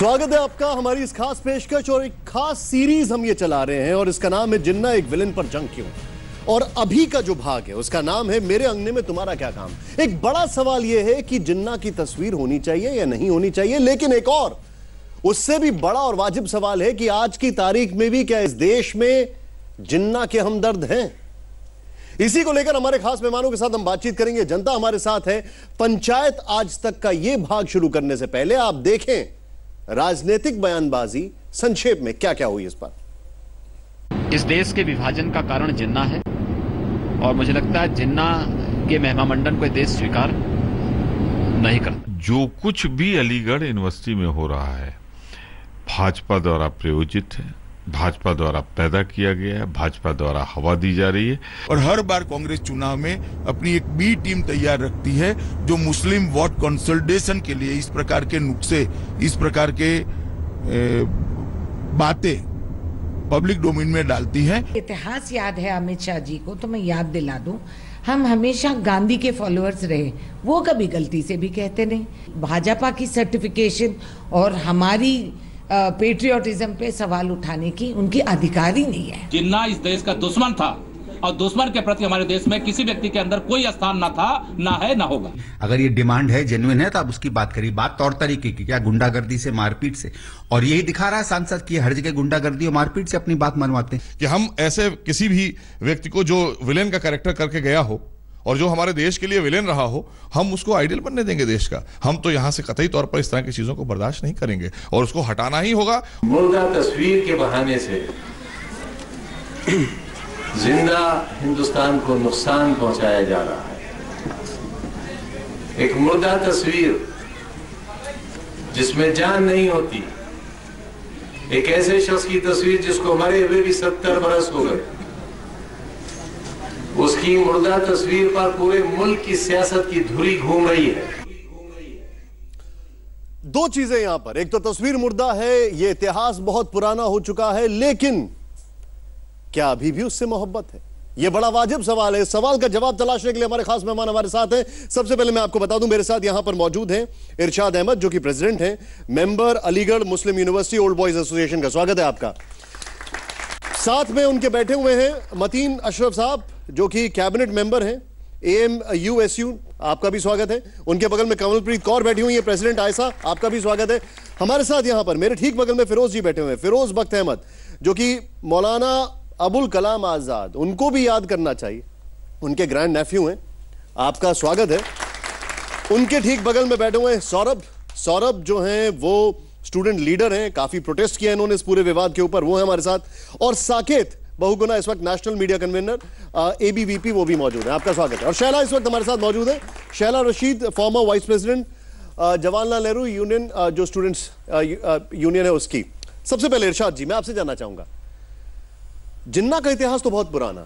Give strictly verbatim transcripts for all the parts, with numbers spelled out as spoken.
स्वागत है आपका हमारी इस खास पेशकश और एक खास सीरीज हम ये चला रहे हैं और इसका नाम है जिन्ना एक विलेन पर जंग क्यों। और अभी का जो भाग है उसका नाम है मेरे अंगने में तुम्हारा क्या काम। एक बड़ा सवाल यह है कि जिन्ना की तस्वीर होनी चाहिए या नहीं होनी चाहिए, लेकिन एक और उससे भी बड़ा और वाजिब सवाल है कि आज की तारीख में भी क्या इस देश में जिन्ना के हमदर्द हैं। इसी को लेकर हमारे खास मेहमानों के साथ हम बातचीत करेंगे। जनता हमारे साथ है। पंचायत आज तक का यह भाग शुरू करने से पहले आप देखें राजनीतिक बयानबाजी संक्षेप में क्या क्या हुई इस पर। इस देश के विभाजन का कारण जिन्ना है और मुझे लगता है जिन्ना के महिमामंडन को देश स्वीकार नहीं करता। जो कुछ भी अलीगढ़ यूनिवर्सिटी में हो रहा है भाजपा द्वारा प्रायोजित है, भाजपा द्वारा पैदा किया गया है, भाजपा द्वारा हवा दी जा रही है। और हर बार कांग्रेस चुनाव में अपनी एक बी टीम तैयार रखती है जो मुस्लिम वोट कंसोलिडेशन के लिए इस प्रकार के नुक्से, इस प्रकार के बातें पब्लिक डोमेन में डालती है। इतिहास याद है अमित शाह जी को, तो मैं याद दिला दूं, हम हमेशा गांधी के फॉलोअर्स रहे, वो कभी गलती से भी कहते नहीं। भाजपा की सर्टिफिकेशन और हमारी पेट्रियोटिज्म पे सवाल उठाने की उनकी अधिकार ही नहीं है। जिन्ना इस देश का दुश्मन था और दुश्मन के प्रति हमारे देश में किसी व्यक्ति के अंदर कोई स्थान ना था, ना है, ना होगा। अगर ये डिमांड है, जेन्युइन है, तो आप उसकी बात करिए। बात तौर तरीके की, क्या गुंडागर्दी से, मारपीट से, और यही दिखा रहा है सांसद की हर जगह गुंडागर्दी और मारपीट से अपनी बात मनवाते हैं। कि हम ऐसे किसी भी व्यक्ति को जो विलेन का कैरेक्टर करके गया हो और जो हमारे देश के लिए विलेन रहा हो, हम उसको आइडियल बनने देंगे देश का। हम तो यहां से कतई तौर पर इस तरह की चीजों को बर्दाश्त नहीं करेंगे और उसको हटाना ही होगा। मुर्दा तस्वीर के बहाने से जिंदा हिंदुस्तान को नुकसान पहुंचाया जा रहा है। एक मुर्दा तस्वीर जिसमें जान नहीं होती, एक ऐसे शख्स की तस्वीर जिसको मरे हुए भी सत्तर बरस हो गए, उसकी मुर्दा तस्वीर पर पूरे मुल्क की सियासत की धुरी घूम रही है। दो चीजें यहां पर, एक तो तस्वीर मुर्दा है, यह इतिहास बहुत पुराना हो चुका है, लेकिन क्या अभी भी उससे मोहब्बत है? यह बड़ा वाजिब सवाल है। इस सवाल का जवाब तलाशने के लिए हमारे खास मेहमान हमारे साथ हैं। सबसे पहले मैं आपको बता दूं, मेरे साथ यहां पर मौजूद हैं इरशाद अहमद, जो कि प्रेसिडेंट हैं, member Aligarh Muslim university old boys association का। स्वागत है आपका। साथ में उनके बैठे हुए हैं मतीन अशरफ साहब, जो कि कैबिनेट मेंबर हैं A M U S U, आपका भी स्वागत है। उनके बगल में कमलप्रीत कौर बैठी हुई है, प्रेसिडेंट आयसा, आपका भी स्वागत है। हमारे साथ यहां पर मेरे ठीक बगल में फिरोज जी बैठे हुए हैं, फिरोज बख्त अहमद, जो कि मौलाना अबुल कलाम आजाद, उनको भी याद करना चाहिए, उनके ग्रैंड नेफ्यू हैं, आपका स्वागत है। उनके ठीक बगल में बैठे हुए हैं सौरभ, सौरभ जो हैं वो स्टूडेंट लीडर हैं, काफी प्रोटेस्ट किया इन्होंने इस पूरे विवाद के ऊपर, वो है हमारे साथ। और साकेत बहुगुना इस वक्त national media convener A B V P, वो भी मौजूद है, आपका स्वागत है। और शैला इस वक्त हमारे साथ मौजूद है, Shehla Rashid, former vice president Jawaharlal Nehru union, जो स्टूडेंट्स यूनियन है उसकी। सबसे पहले इरशाद जी, मैं आपसे जानना चाहूंगा, जिन्ना का इतिहास तो बहुत पुराना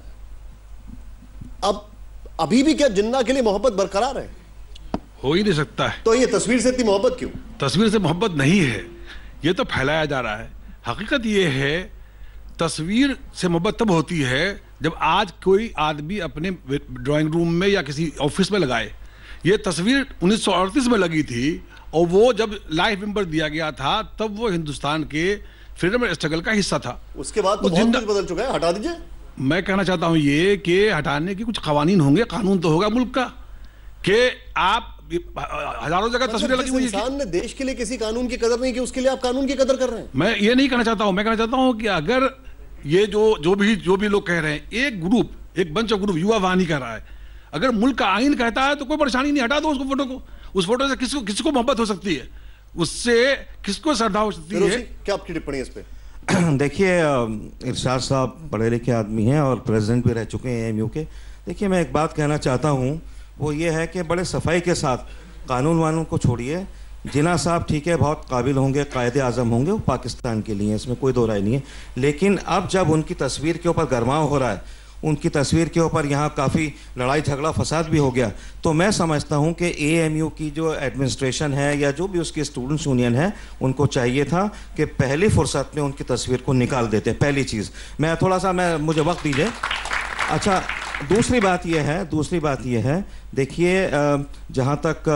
है, अब अभी भी क्या जिन्ना के लिए मोहब्बत बरकरार है? हो ही नहीं सकता है। तो ये तस्वीर से इतनी मोहब्बत क्यों? तस्वीर से मोहब्बत नहीं है, ये तो फैलाया जा रहा है। हकीकत ये है, तस्वीर से मोहब्बत तब होती है जब आज कोई आदमी अपने ड्राइंग रूम में या किसी ऑफिस में लगाए। ये तस्वीर उन्नीस सौ अड़तीस में लगी थी और वो जब लाइफ मेंबर दिया गया था तब वो हिंदुस्तान के फ्रीडम स्ट्रगल का हिस्सा था। उसके बाद तो बहुत कुछ बदल चुका है, हटा दीजिए। मैं कहना चाहता हूं ये कि हटाने की कुछ कवानीन होंगे, कानून तो होगा मुल्क का, कि आप हजारों जगह तस्वीरें लगी हुई हैं। इंसान ने देश के लिए किसी कानून की कदर नहीं की, उसके लिए आप कानून की कदर कर रहे हैं। मैं ये नहीं कहना चाहता हूं, मैं कहना चाहता हूं कि अगर ये जो जो भी जो भी लोग कह रहे हैं, एक ग्रुप, एक bunch of group Yuva Vahini कह रहा है, अगर मुल्क का आईन कहता है तो कोई परेशानी नहीं, हटा दो उसको, फोटो को। उस फोटो से किसको किसको मोहब्बत हो सकती है, उससे किसको श्रद्धा हो सकती है? क्या आपकी टिप्पणी इस पे? देखिए, इरशाद साहब पढ़े लिखे आदमी हैं और प्रेसिडेंट भी रह चुके हैं ए एम यू के। देखिए, मैं एक बात कहना चाहता हूँ, वो ये है कि बड़े सफाई के साथ कानून वानून को छोड़िए। जिन्ना साहब ठीक है, बहुत काबिल होंगे, कायदे आज़म होंगे, वो पाकिस्तान के लिए, इसमें कोई दो राय नहीं है। लेकिन अब जब उनकी तस्वीर के ऊपर गरमाव हो रहा है, उनकी तस्वीर के ऊपर यहाँ काफ़ी लड़ाई झगड़ा फसाद भी हो गया, तो मैं समझता हूँ कि ए एम यू की जो एडमिनिस्ट्रेशन है या जो भी उसकी स्टूडेंट्स यूनियन है, उनको चाहिए था कि पहली फुर्सत में उनकी तस्वीर को निकाल देते। पहली चीज़, मैं थोड़ा सा मैं मुझे वक्त दीजिए। अच्छा, दूसरी बात यह है दूसरी बात यह है देखिए, जहाँ तक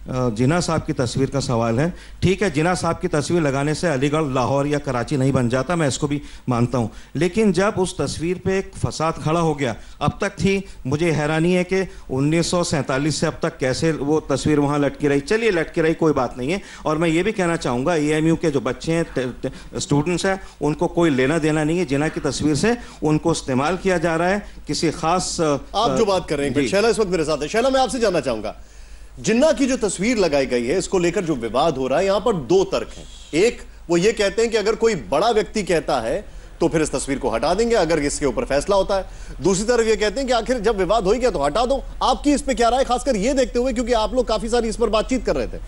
जिन्ना साहब की तस्वीर का सवाल है। ठीक है, जिन्ना साहब की तस्वीर लगाने से अलीगढ़, लाहौर या कराची नहीं बन जाता, मैं इसको भी मानता हूँ, लेकिन जब उस तस्वीर पे एक फसाद खड़ा हो गया, अब तक थी, मुझे हैरानी है कि उन्नीस सौ सैंतालीस से अब तक कैसे वो तस्वीर वहाँ लटकी रही। चलिए लटकी रही, कोई बात नहीं है। और मैं ये भी कहना चाहूँगा ए एम यू के जो बच्चे हैं, स्टूडेंट्स हैं, उनको कोई लेना देना नहीं है जिन्ना की तस्वीर से। उनको इस्तेमाल किया जा रहा है किसी खास। आप जो बात कर रहे हैं, शैला इस वक्त मेरे साथ है। शैला, मैं आपसे जानना चाहूंगा, जिन्ना की जो तस्वीर लगाई गई है, इसको लेकर जो विवाद हो रहा है, यहां पर दो तर्क हैं। एक, वो ये कहते हैं कि अगर कोई बड़ा व्यक्ति कहता है तो फिर इस तस्वीर को हटा देंगे अगर इसके ऊपर फैसला होता है। दूसरी तरफ ये कहते हैं कि आखिर जब विवाद हो ही गया तो हटा दो। आपकी इस पे क्या राय, खासकर ये देखते हुए क्योंकि आप लोग काफी सारी इस पर बातचीत कर रहे थे?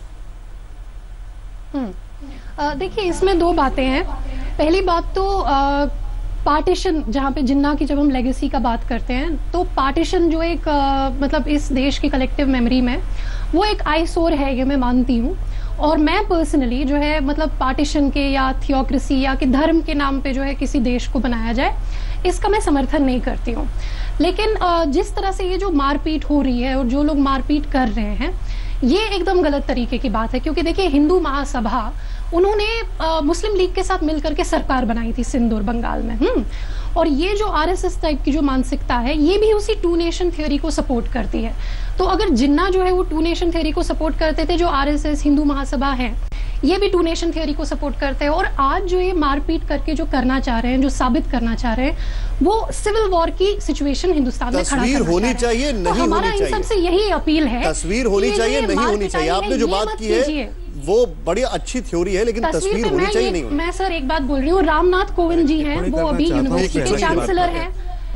देखिए, इसमें दो बातें हैं। पहली बात तो आ, पार्टीशन, जहाँ पे जिन्ना की जब हम लेगेसी का बात करते हैं, तो पार्टीशन जो एक आ, मतलब इस देश की कलेक्टिव मेमोरी में वो एक आईसोर है, ये मैं मानती हूँ। और मैं पर्सनली जो है मतलब पार्टीशन के या थियोक्रेसी या कि धर्म के नाम पे जो है किसी देश को बनाया जाए, इसका मैं समर्थन नहीं करती हूँ। लेकिन आ, जिस तरह से ये जो मारपीट हो रही है और जो लोग मारपीट कर रहे हैं, ये एकदम गलत तरीके की बात है। क्योंकि देखिए, हिंदू महासभा उन्होंने आ, मुस्लिम लीग के साथ मिलकर के सरकार बनाई थी सिंध और बंगाल में। हम्म और ये जो आरएसएस टाइप की जो मानसिकता है, ये भी उसी टू नेशन थ्योरी को सपोर्ट करती है। तो अगर जिन्ना जो है वो टू नेशन थ्योरी को सपोर्ट करते थे, जो आरएसएस हिंदू महासभा है ये भी टू नेशन थ्योरी को सपोर्ट करते हैं, और आज जो ये मारपीट करके जो करना चाह रहे हैं, जो साबित करना चाह रहे हैं, वो सिविल वॉर की सिचुएशन हिंदुस्तान में खड़ा तस्वीर होनी चाहिए, नहीं हमारा इन सबसे यही अपील है, तस्वीर होनी चाहिए, नहीं होनी चाहिए। आपने जो बात की है वो बड़ी अच्छी थ्योरी है, लेकिन तस्वीर होनी चाहिए, नहीं होनी। मैं सर एक बात बोल रही हूँ, रामनाथ कोविंद जी हैं, वो अभी यूनिवर्सिटी के चांसलर हैं।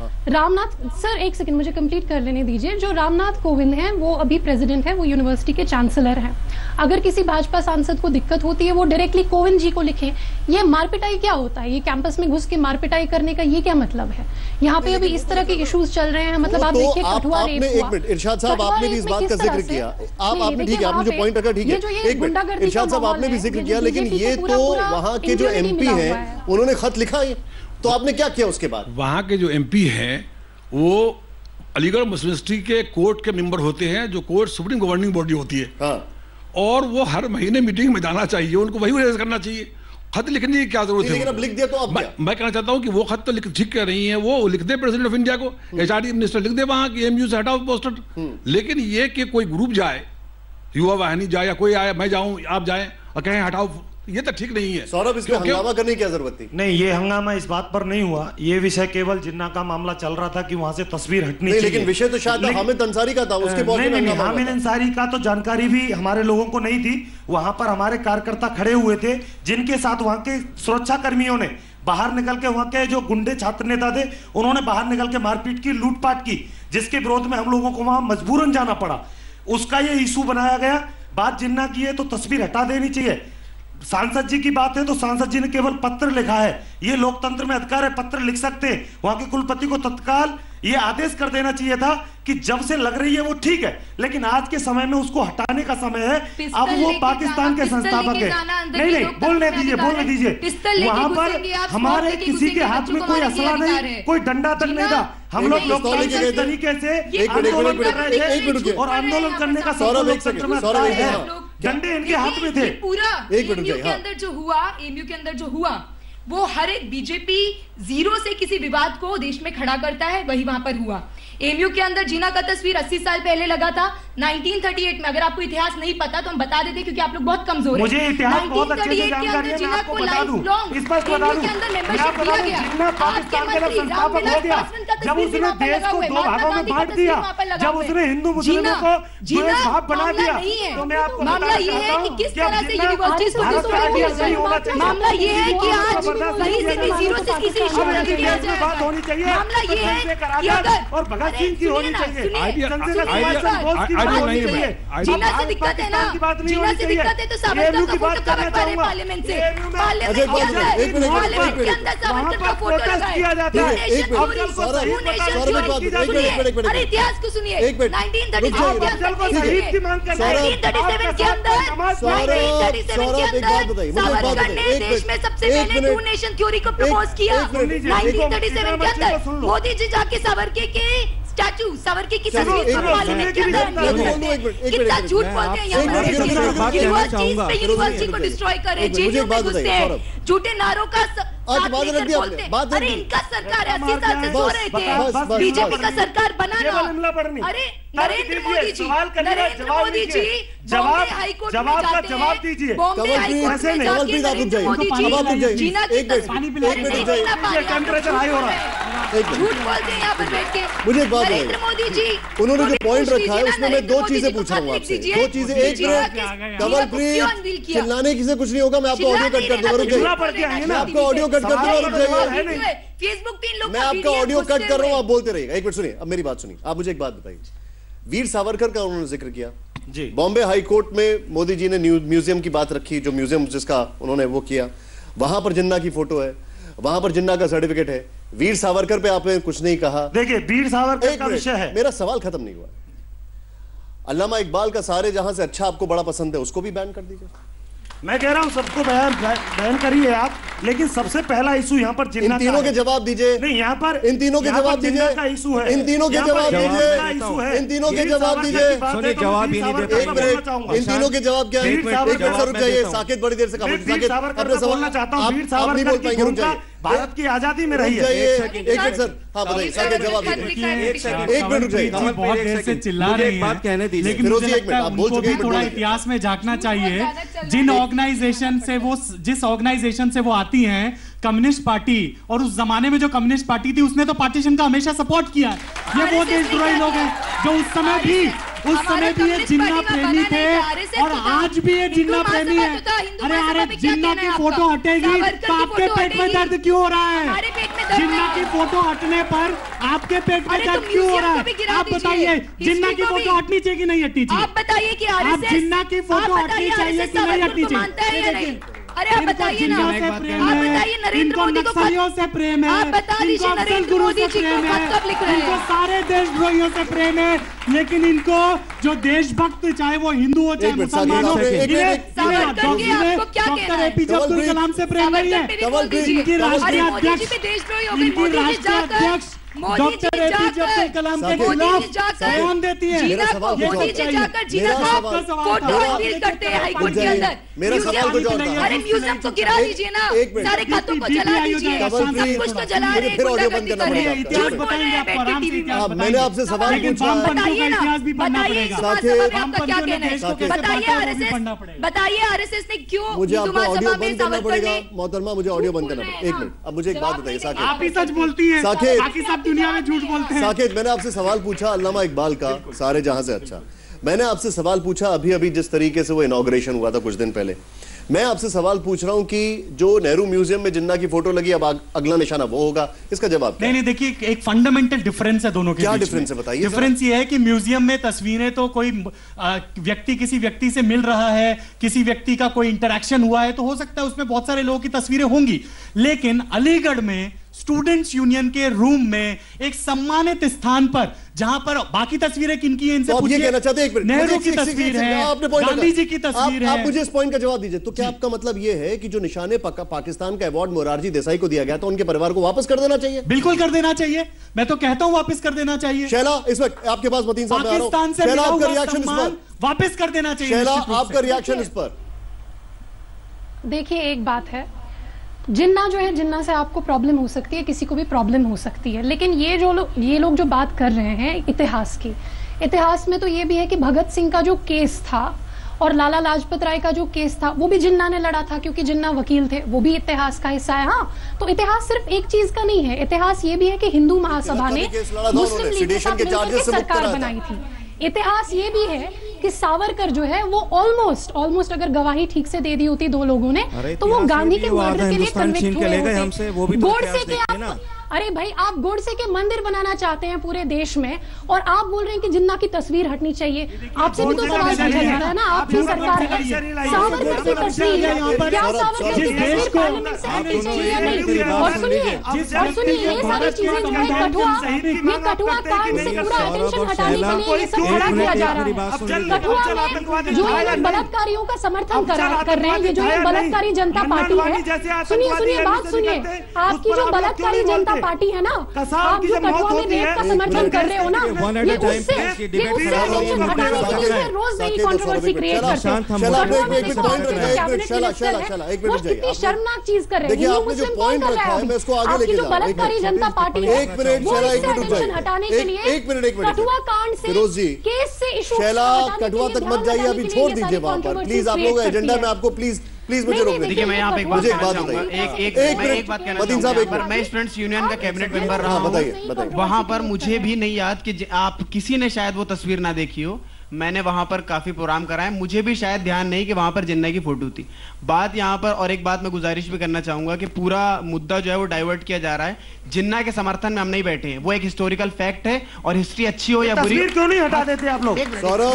रामनाथ सर, एक सेकंड मुझे कंप्लीट कर लेने दीजिए। जो रामनाथ कोविंद हैं वो अभी प्रेसिडेंट है, वो यूनिवर्सिटी के चांसलर हैं। अगर किसी भाजपा सांसद को दिक्कत होती है, वो डायरेक्टली कोविंद जी को लिखे। ये मारपिटाई क्या होता है? ये कैंपस में घुस के मारपिटाई करने का ये क्या मतलब है? यहाँ पे अभी इस तरह के इश्यूज चल रहे हैं। मतलब आप देखिए, कठुआ रेप हुआ। एक मिनट इरशाद साहब, आपने भी इस बात का जिक्र किया। आप आपने ठीक है, आपने जो पॉइंट रखा ठीक है। एक मिनट इरशाद साहब, आपने भी जिक्र किया, लेकिन ये तो वहाँ के जो एमपी हैं उन्होंने खत लिखा है, तो आपने क्या किया उसके बाद? वहाँ के जो एमपी हैं वो अलीगढ़ मुस्लिम यूनिवर्सिटी के कोर्ट के मेंबर होते हैं, जो कोर्ट सुप्रीम गवर्निंग बॉडी होती है। हाँ। और वो हर महीने मीटिंग में जाना चाहिए, उनको वही रेज करना चाहिए। खत लिखने की क्या जरूरत है? लेकिन अब लिख दिया तो अब मैं, मैं कहना चाहता हूँ कि वो खत तो लिख ठीक कर रही हैं, वो लिख दे प्रेसिडेंट ऑफ इंडिया को, एचआरडी मिनिस्टर लिख दे वहाँ की एमयू से हटाओ पोस्टर। लेकिन ये कि कोई ग्रुप जाए, युवा वाहिनी जाए या कोई आए, मैं जाऊँ आप जाए और कहें हटाओ, ये तो ठीक नहीं है। सौरभ, इसमें हंगामा करने की क्या जरूरत थी? नहीं, ये हंगामा इस बात पर नहीं हुआ। ये विषय केवल जिन्ना का मामला चल रहा था कि वहां से तस्वीर हटनी चाहिए। लेकिन विषय तो शायद हामिद अंसारी का था, उसके नहीं, नहीं, नहीं, हामिद अंसारी का तो जानकारी भी हमारे लोगों को नहीं थी। वहां पर हमारे कार्यकर्ता खड़े हुए थे, जिनके साथ वहां के सुरक्षा कर्मियों ने बाहर निकल के, वहां के जो गुंडे छात्र नेता थे उन्होंने बाहर निकल के मारपीट की, लूटपाट की, जिसके विरोध में हम लोगों को वहां मजबूरन जाना पड़ा। उसका ये इशू बनाया गया। बात जिन्ना की है तो तस्वीर हटा देनी चाहिए। सांसद जी की बात है तो सांसद जी ने केवल पत्र लिखा है, ये लोकतंत्र में अधिकार है, पत्र लिख सकते हैं। वहां के कुलपति को तत्काल ये आदेश कर देना चाहिए था कि जब से लग रही है वो ठीक है, लेकिन आज के समय में उसको हटाने का समय है। अब वो पाकिस्तान के संस्थापक है। नहीं नहीं, बोलने दीजिए, बोलने दीजिए। वहां पर हमारे किसी के हाथ में कोई असला नहीं, कोई डंडा तक नहीं था। हम लोग लोकतंत्र तरीके से आंदोलन कर रहे थे, और आंदोलन करने का सब लोकतंत्र में अधिकार है। डंडे इनके हाथ में थे। पूरा एमयू के अंदर जो हुआ, एमयू के अंदर जो हुआ, वो हर एक बीजेपी जीरो से किसी विवाद को देश में खड़ा करता है, वही वहां पर हुआ। एमयू के अंदर जिन्ना का तस्वीर अस्सी साल पहले लगा था, उन्नीस सौ अड़तीस में। अगर आपको इतिहास नहीं पता तो हम बता देते, क्योंकि आप लोग बहुत कमजोर हैं। मुझे इतिहास बहुत अच्छे से जानकारी है, मैं आपको बता दूं, स्पष्ट बता दूं, मैं आपको बता दूं, जिन्ना पाकिस्तान का संस्थापक हो गया, जब उसने देश को दो भागों में बांट दिया, जब उसने हिंदू मुस्लिमों को दो भाग बना दिया, तो मैं आपको मामला ये है कि किस तरह से यूनिवर्सिटीज को, मामला ये है कि आज कहीं से भी जीरो से किसी इशू में रख दिया जाए। बात होनी चाहिए, मामला ये है कि अगर और भगत सिंह की होनी चाहिए, जीना से दिक्कत है ना, जीना से दिक्कत है तो सावरकर का फोटो कवर करे पार्लियामेंट से, पार्लियामेंट के अंदर, पार्लियामेंट के अंदर सावरकर का फोटो लगाए। अरे इतिहास को सुनिए, नाइनटीन थर्टी सेवन के अंदर, नाइनटीन थर्टी सेवन के अंदर, नाइनटीन थर्टी सेवन के अंदर सावरकर ने देश में सबसे पहले टू नेशन थ्योरी को प्रपोज किया। नाइनटीन थर्टी सेवन के अंदर मोदी जी जाके सावरकर के स्टैचू सावरकर की चलो, तस्वीर एक पर मिनट, पार्लियामेंट के एक अंदर मिनट, अंदर एक मिनट, एक मिनट, कितना एक झूठ मिनट, बोलते हैं एक यहाँ मिनट, एक मिनट, एक मिनट, यूनिवर्सिटीज पे एक यूनिवर्सिटी को मिनट, डिस्ट्रॉय कर रहे हैं, एक मिनट, मुझे जेलों एक में बात घुसते बताइए, हैं, झूठे नारों का स- आज साथ बात लेकर रख दी आपने, बोलते हैं। बात रख अरे दी। इनका सरकार है, अस्सी साल से बस, सो रहे बस, बस, बस, थे, बीजेपी बस। का सरकार बना केवल ना। हमला पड़नी। अरे तर्क नरेंद्र दीजिए, मोदी जी, सवाल करिए, नरेंद्र जवाब मोदी जी दीजिए। बॉम्बे जवाब- हाईकोर्ट जवाब में का जाते जवाब हैं, दीजिए। बॉम्बे कमलप्रीत, हाईकोर्ट में कमलप्रीत, जाके आप रुक नरेंद्र जाइए, मोदी अब आप रुक जी जाइए। जीना की एक मिनट, तस्वीर एक मिनट रुक जाइए। टेम्परेचर हाई हो रहा है। एक मिनट। झूठ बोलते हैं यहाँ पर बैठ के। मुझे एक बात नरेंद्र बताइए। मोदी जी उन्होंने जो उन्हें पॉइंट पूछ रखा है लीजिए उसमें ना, मैं दो नरेंद्र चीजें मोदी पूछ को रहा हूँ खत लिख आपसे, दीजिए। दो चीजें। एक जीना मिनट, के- जीना को कमलप्रीत, क्यों अनवील किया? चिल्लाने की से कुछ नहीं होगा, मैं आपको ऑडियो कट कर दूंगा, रुक चिल्ला जाइए। पड़ गया है ना। मैं आपका ऑडियो कट कर दूंगा, रुक जाइए। फेसबुक पे इन लोग मैं आपका ऑडियो कट कर रहा हूँ, आप बोलते रहिएगा। एक मिनट सुनिए, अब मेरी बात सुनिए। आप मुझे एक बात बताइए, वीर सावरकर का उन्होंने जिक्र किया जी, बॉम्बे हाई कोर्ट में मोदी जी ने म्यूजियम की बात रखी, जो म्यूजियम जिसका उन्होंने वो किया, वहां पर जिन्ना की फोटो है, वहां पर जिन्ना का सर्टिफिकेट है, वीर सावरकर पे आपने कुछ नहीं कहा। देखिए वीर सावरकर एक का मिनट, विषय है। मेरा सवाल खत्म नहीं हुआ। अल्लामा इकबाल का सारे जहां से अच्छा आपको बड़ा पसंद है, उसको भी बैन कर दीजिए। मैं कह रहा हूं सबको बयान बयान करिए आप, लेकिन सबसे पहला इशू यहाँ पर जिन्ना इन तीनों का के है। जवाब दीजिए। नहीं, यहाँ पर इन तीनों के यहाँ पर जवाब जिन्ना दीजिए। का इशू है। इन तीनों के यहाँ जवाब पर दीजिए। जिन्ना का इशू है। इन तीनों के वीर जवाब सावरकर दीजिए। की बात है सुनिए, तो जवाब वीर ही नहीं दे सावरकर पाए। एक का बोलना मिनट, चाहूंगा। इन तीनों के जवाब क्या है? वीर एक मिनट सावरकर एक मिनट रुक जाइए। बोलना साकेत बड़ी देर से मैं कहा, वीर साकेत सावरकर अपने का सवाल बोलना चाहता हूं। आप वीर आप नहीं बोल सावरकर की पाएंगे, रुक भूमिका जाइए। भारत की आजादी में रही रुक है। जाइए, एक मिनट सर, हाँ बताइए, साकेत जवाब दीजिए। एक मिनट रुक जाइए। बहुत देर से चिल्ला रही है, लेकिन फिरोजी, मुझे एक लगता है मिनट, आप बोल उनको चुके भी हैं, थोड़ा बोलिए। इतिहास में झांकना चाहिए। जिन ऑर्गेनाइजेशन से वो जिस ऑर्गेनाइजेशन से वो आती हैं, कम्युनिस्ट पार्टी, और उस जमाने में जो कम्युनिस्ट पार्टी थी उसने तो पार्टीशन का हमेशा सपोर्ट किया है। ये वो देशद्रोही लोग हैं जो उस समय भी उस समय भी ये जिन्ना प्रेमी थे और आज भी ये जिन्ना प्रेमी है। अरे अरे जिन्ना की फोटो हटेगी तो आपके पेट में दर्द क्यों हो रहा है? जिन्ना की फोटो हटने पर आपके पेट में दर्द क्यों हो रहा है? आप बताइए, जिन्ना की फोटो हटनी चाहिए कि नहीं हटनी चाहिए? आप बताइए कि आप आरएसएस जिन्ना की फोटो हटनी चाहिए कि नहीं हटनी मानता है या नहीं? चाहिए? अरे आप बताइए ना, आप बताइए नरेंद्र मोदी को नक्सलियों से प्रेम है, आप बता इनको दीजिए अफजल नरेंद्र गुरु मोदी से जी को प्रेम खत कब लिख है, रहे इनको हैं? सारे देशद्रोहियों से प्रेम है, लेकिन इनको जो देशभक्त, चाहे वो हिंदू हो चाहे एक मिनट, मुसलमान हो, साकेत, एक मिनट, इन्हें एक मिनट, सावरकर के आपको क्या कहना डॉक्टर है? एपीजे अब्दुल कलाम से प्रेम नहीं है। इनकी राष्ट्रीय अरे मोदी जी अध्यक्ष भी देशद्रोही हो गए। इनकी मोदी जी राष्ट्रीय जाकर अध्यक्ष मोदी जी डॉक्टर एपीजे जाकर अब्दुल कलाम के साकेत, खिलाफ मोदी जी जाकर बयान देती है। जीना मेरा सवाल को कुछ मोदी और जी था। जाकर जीना मेरा का सवाल- फोटो मेरा- अनवील करते हैं हाईकोर्ट के जाइए। अंदर। मेरा सवाल कुछ और था। अरे म्यूजियम को गिरा एक- दीजिए ना, एक मिनट। सारे खातों को जला दीजिए, कमलप्रीत, सब कुछ तो जला मुझे रहे, फिर ऑडियो बंद गुंडागर्दी करना कर रहे पड़ेगा हैं, आपका। इतिहास झूठ बोल रहे बताएंगे हैं आपको बैठ के आराम से टीवी में। इतिहास अब मैंने आपसे सवाल लेकिन पूछा है। वामपंथियों का बताइए ना, इतिहास भी पढ़ना बताइए पड़ेगा। महासभा में आपका क्या वामपंथियों ने कहना देश को है? कैसे बताइए बांटा है, वो भी आरएसएस, पढ़ना पड़ेगा। बताइए आरएसएस ने क्यों मुझे हिंदू आपका ऑडियो महासभा में बंद करना सावरकर पड़ेगा। ने मोहतरमा, मुझे ऑडियो बंद करना पड़ेगा। एक मिनट, अब मुझे एक बात बताइए साकेत। आप ही सच बोलती हैं, साकेत। बाकी सब दुनिया में झूठ बोलते हैं। साकेत, मैंने आपसे सवाल पूछा अल्लामा इकबाल का, सारे जहां से अच्छा। मैंने आपसे सवाल पूछा अभी अभी जिस तरीके से वो इनॉग्रेशन हुआ था कुछ दिन पहले, मैं आपसे सवाल पूछ रहा हूं कि जो नेहरू म्यूजियम में जिन्ना की फोटो लगी, अब अगला निशाना वो होगा, इसका जवाब क्या? नहीं नहीं, देखिए एक फंडामेंटल डिफरेंस है दोनों के क्या बीच डिफरेंस में। है बताइए? डिफरेंस ये है कि म्यूजियम में तस्वीरें तो कोई आ, व्यक्ति किसी व्यक्ति से मिल रहा है, किसी व्यक्ति का कोई इंटरेक्शन हुआ है, तो हो सकता है उसमें बहुत सारे लोगों की तस्वीरें होंगी। लेकिन अलीगढ़ में स्टूडेंट्स यूनियन के रूम में एक सम्मानित स्थान पर, जहां पर बाकी तस्वीरें किनकी हैं इनसे तो आप ये पूछिए। कहना चाहते हैं, एक मिनट, नेहरू मुझे की एक- एक- तस्वीर एक- है, आपने point गांधी रखा। जी की तस्वीर आप, है। आप मुझे इस पॉइंट का जवाब दीजिए। तो क्या आपका मतलब ये है कि जो निशाने पा, पाकिस्तान का अवार्ड मोरारजी देसाई को दिया गया था, उनके परिवार को वापस कर देना चाहिए? बिल्कुल कर देना चाहिए, मैं तो कहता हूं वापस कर देना चाहिए। शैला, इस वक्त आपके पास मतीन साहब, मैं आ रहा हूं। पाकिस्तान से शैला, मिला आपका हुआ रिएक्शन इस सम्मान पर वापस कर देना चाहिए। शैला, निश्चित रूप आपका से। रिएक्शन इस पर? देखिए एक बात है, जिन्ना जो है, जिन्ना से आपको प्रॉब्लम हो सकती है, किसी को भी प्रॉब्लम हो सकती है, लेकिन ये जो लोग ये लोग जो बात कर रहे हैं इतिहास की, इतिहास में तो ये भी है कि भगत सिंह का जो केस था और लाला लाजपत राय का जो केस था वो भी जिन्ना ने लड़ा था, क्योंकि जिन्ना वकील थे, वो भी इतिहास का हिस्सा है। हाँ, तो इतिहास सिर्फ एक चीज का नहीं है, इतिहास ये भी है कि हिंदू महासभा ने मुस्लिम लीग के साथ मिलकर के सरकार बनाई थी। इतिहास ये भी है कि सावरकर जो है वो ऑलमोस्ट ऑलमोस्ट अगर गवाही ठीक से दे दी होती दो लोगों ने, तो वो गांधी के मर्डर के लिए कन्विक्ट हुए होते। गोडसे के आप, अरे भाई आप गोडसे के मंदिर बनाना चाहते हैं पूरे देश में, और आप बोल रहे हैं कि जिन्ना की तस्वीर हटनी चाहिए। आपसे भी तो सवाल पूछा जा रहा है ना, आपकी सरकार है, सावरकर की तस्वीर है, क्या सावरकर की तस्वीर पार्लियामेंट से हटनी चाहिए या नहीं? और सुनिए और सुनिए ये सारी चीजें जो है कठुआ, ये कठुआ कांड से पूरा अटेंशन हटाने के लिए ये सब खड़ा किया जा रहा है। कठुआ में जो ये बलात्कारियों का समर्थन कर कर रहे हैं, ये जो ये बलात्कारी जनता पार्टी है, सुनिए सुनिए बात सुनिए, आपकी जो बलात्कारी जनता पार्टी है ना, आप जो कठुआ में रेप का समर्थन कर रहे हो ना, ये उससे ये उससे अटेंशन हटाने के लिए उससे रोज नई कंट्रोवर्सी क्रिएट करते हैं। कठुआ में देखो कैबिनेट मिनिस्टर है, वो कितनी शर्मनाक चीज कर रहे हैं। ये मुस्लिम कौन कर रहा है? आपकी जो बलात्कारी जनता पार्टी है, वो इससे अटेंशन हटाने के लिए कठुआ कांड से, केस से इशू कठुआ तक मत जाइए, अभी छोड़ दीजिए वहां पर प्लीज। आप लोग एजेंडा में आपको प्लीज प्लीज मुझे रोक दीजिए। मैं यहाँ पे एक बात मुझे एक बात बताइए, एक एक मैं एक बात कहना चाहूंगा। मैं स्टूडेंट्स यूनियन का कैबिनेट मेंबर रहा हूँ, वहां पर मुझे भी नहीं याद कि आप किसी ने शायद वो तस्वीर ना देखी हो। मैंने वहां पर काफी प्रोग्राम कराए, मुझे भी शायद ध्यान नहीं कि वहां पर जिन्ना की फोटो थी। बात यहां पर और एक बात मैं गुजारिश भी करना चाहूंगा कि पूरा मुद्दा जो है वो डाइवर्ट किया जा रहा है। जिन्ना के समर्थन में हम नहीं बैठे हैं, वो एक हिस्टोरिकल फैक्ट है और हिस्ट्री अच्छी हो या बुरी, तस्वीर क्यों नहीं हटा देते आप लोग?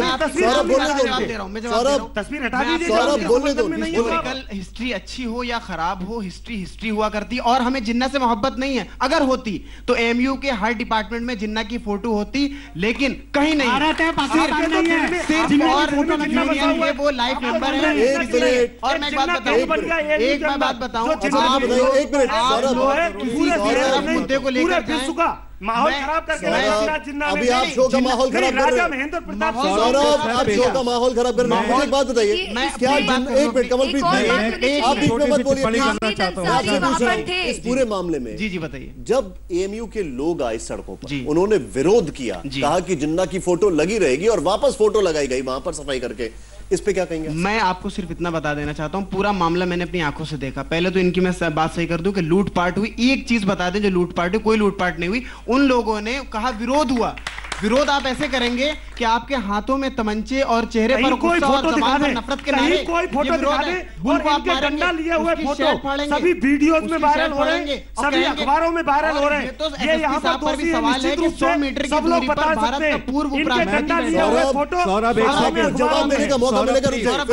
हिस्टोरिकल हिस्ट्री अच्छी हो या खराब हो, हिस्ट्री हिस्ट्री हुआ करती है और हमें जिन्ना से मोहब्बत नहीं है। अगर होती तो एमयू के हर डिपार्टमेंट में जिन्ना की फोटो होती, लेकिन कहीं नहीं। सिर्फ और यूनियन के वो लाइफ मेंबर हैं। और मैं एक बात बताऊं, एक मैं बात बताऊं, आप लोग आप लोग किसी मुद्दे को लेकर माहौल खराब करके अभी आप शो का माहौल खराब कर रहे हैं। सौरभ, आप शो का माहौल खराब कर रहे हैं। मुझे एक बात बताइए, क्या एक मिनट कमलप्रीत भाई, आप बीच में मत बोलिए। इस पूरे मामले में जी जी बताइए, जब एएमयू के लोग आए सड़कों पर, उन्होंने विरोध किया, कहा कि जिन्ना की फोटो लगी रहेगी और वापस फोटो लगाई गई वहां पर सफाई करके, इस पे क्या कहेंगे? मैं आपको सिर्फ इतना बता देना चाहता हूं, पूरा मामला मैंने अपनी आंखों से देखा। पहले तो इनकी मैं बात सही कर दूं कि लूटपाट हुई। एक चीज बता दें, जो लूटपाट हुई, कोई लूटपाट नहीं हुई। उन लोगों ने कहा विरोध हुआ। विरोध आप ऐसे करेंगे कि आपके हाथों में तमंचे और चेहरे पर गुस्सा और ज़बान पर नफरत के नारे, कोई फोटो दिखा दे और इनके डंडा लिए हुए फोटो सभी वीडियोस में वायरल हो रहे हैं, सभी अखबारों में वायरल हो रहे हैं। ये यहाँ पर दोषी सवाल है कि सौ मीटर की दूरी पर भारत का पूर्व उपराष्ट्रपति फोटो जवाब देने का मौका मिलेगा।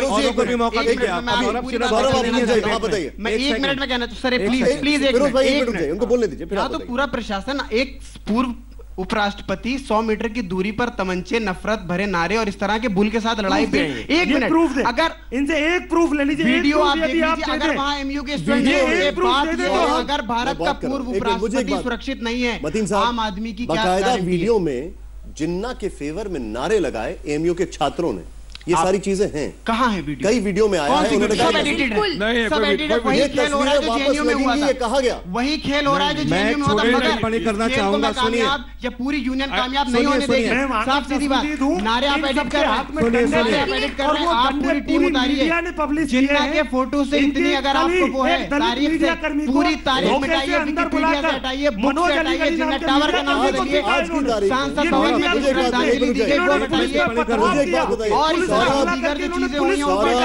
मैं एक मिनट में कहना सर प्लीज प्लीज एक मिनट उनको बोलने दीजिए। तो पूरा प्रशासन, एक पूर्व उपराष्ट्रपति सौ मीटर की दूरी पर तमंचे, नफरत भरे नारे और इस तरह के बुल के साथ लड़ाई पे एक मिनट प्रूफ अगर इनसे एक प्रूफ ले लीजिए, वीडियो आप देख लीजिए। अगर वहां एमयू के स्टूडेंट अगर भारत का पूर्व उपराष्ट्रपति सुरक्षित नहीं है, आम आदमी की क्या वीडियो में जिन्ना के फेवर में नारे लगाए एमयू के छात्रों ने, ये सारी चीजें हैं। कहाँ है वीडियो? कई वीडियो में आया है, उन्होंने सब एडिटेड है, सब एडिटेड है। वही खेल हो रहा है जो जेएनयू में हुआ था, कहा गया वही खेल हो रहा है जो जेएनयू में हुआ था। मगर करना चाहूंगा, सुनिए, या पूरी यूनियन कामयाब नहीं होने देगी। साफ सीधी बात, नारे आप एडिट कर रहे हैं, नारे आप एडिट कर रहे हैं, आप पूरी टीम उतारी है। जिन्ना के फोटो से इतनी अगर आपको वो है तारीख से, पूरी तारीख मिटाइए, विकिपीडिया से हटाइए, बुक से हटाइए, जिन्ना टावर का नाम बदलिए, सांसद भवन में श्रद्धांजलि दी गई वो हटाइए, और इस तरह दीगर चीजें हुई हैं ऊपर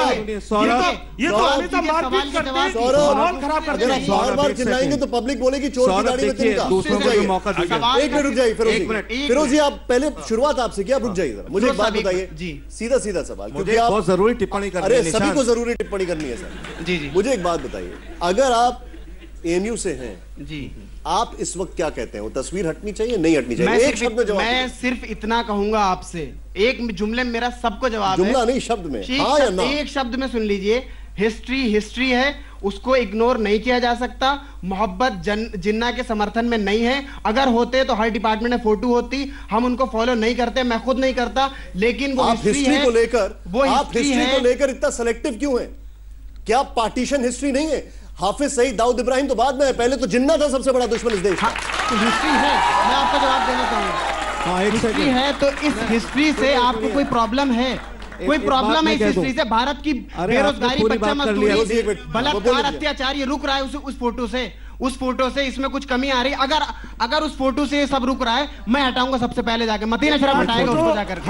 ये तो हमेशा मारपीट करते हैं, माहौल खराब करते हैं। बार बार चिल्लाएंगे तो पब्लिक बोलेगी चोर की गाड़ी में तिनका। दूसरों को मौका दीजिए। एक मिनट रुक जाइए फिरोजी, फिरोजी आप पहले शुरुआत आपसे किया, रुक जाइए जरा, मुझे एक बात बताइए, सीधा सीधा सवाल, क्योंकि आप बहुत जरूरी टिप्पणी करनी है। अरे सभी को जरूरी टिप्पणी करनी है सर। जी जी, मुझे एक बात बताइए, अगर आप एएमयू से हैं जी, आप इस वक्त क्या कहते हैं, वो तस्वीर हटनी चाहिए नहीं हटनी चाहिए? मैं एक शब्द में जवाब। मैं सिर्फ इतना कहूंगा आपसे, एक जुमले में मेरा सबको जवाब है। जुमला नहीं, शब्द में, हाँ या ना? एक शब्द में सुन लीजिए, हिस्ट्री हिस्ट्री है, उसको इग्नोर नहीं किया जा सकता। मोहब्बत जिन्ना के समर्थन में नहीं है। अगर होते तो हर डिपार्टमेंट में फोटो होती, हम उनको फॉलो नहीं करते, मैं खुद नहीं करता, लेकिन वो आप हिस्ट्री को लेकर वो आप हिस्ट्री को लेकर इतना सेलेक्टिव क्यों है? क्या पार्टीशन हिस्ट्री नहीं है? हाफिज सईद, दाऊद इब्राहिम तो बाद में है, पहले तो जिन्ना था सबसे बड़ा दुश्मन इस देश का। तो हिस्ट्री है, मैं आपको जवाब देना चाहूंगा। हिस्ट्री है तो इस हिस्ट्री से आपको कोई प्रॉब्लम है? कोई प्रॉब्लम है इस हिस्ट्री से? भारत की बेरोजगारी, बच्चा मजदूरी, बलात्कार, अत्याचार, ये रुक रहा है उस, उस फोटो से? उस फोटो से इसमें कुछ कमी आ रही? अगर अगर उस फोटो से ये सब रुक रहा है, मैं हटाऊंगा सबसे पहले जाके, मतीन अशरफ हटाएगा उसको जाकर।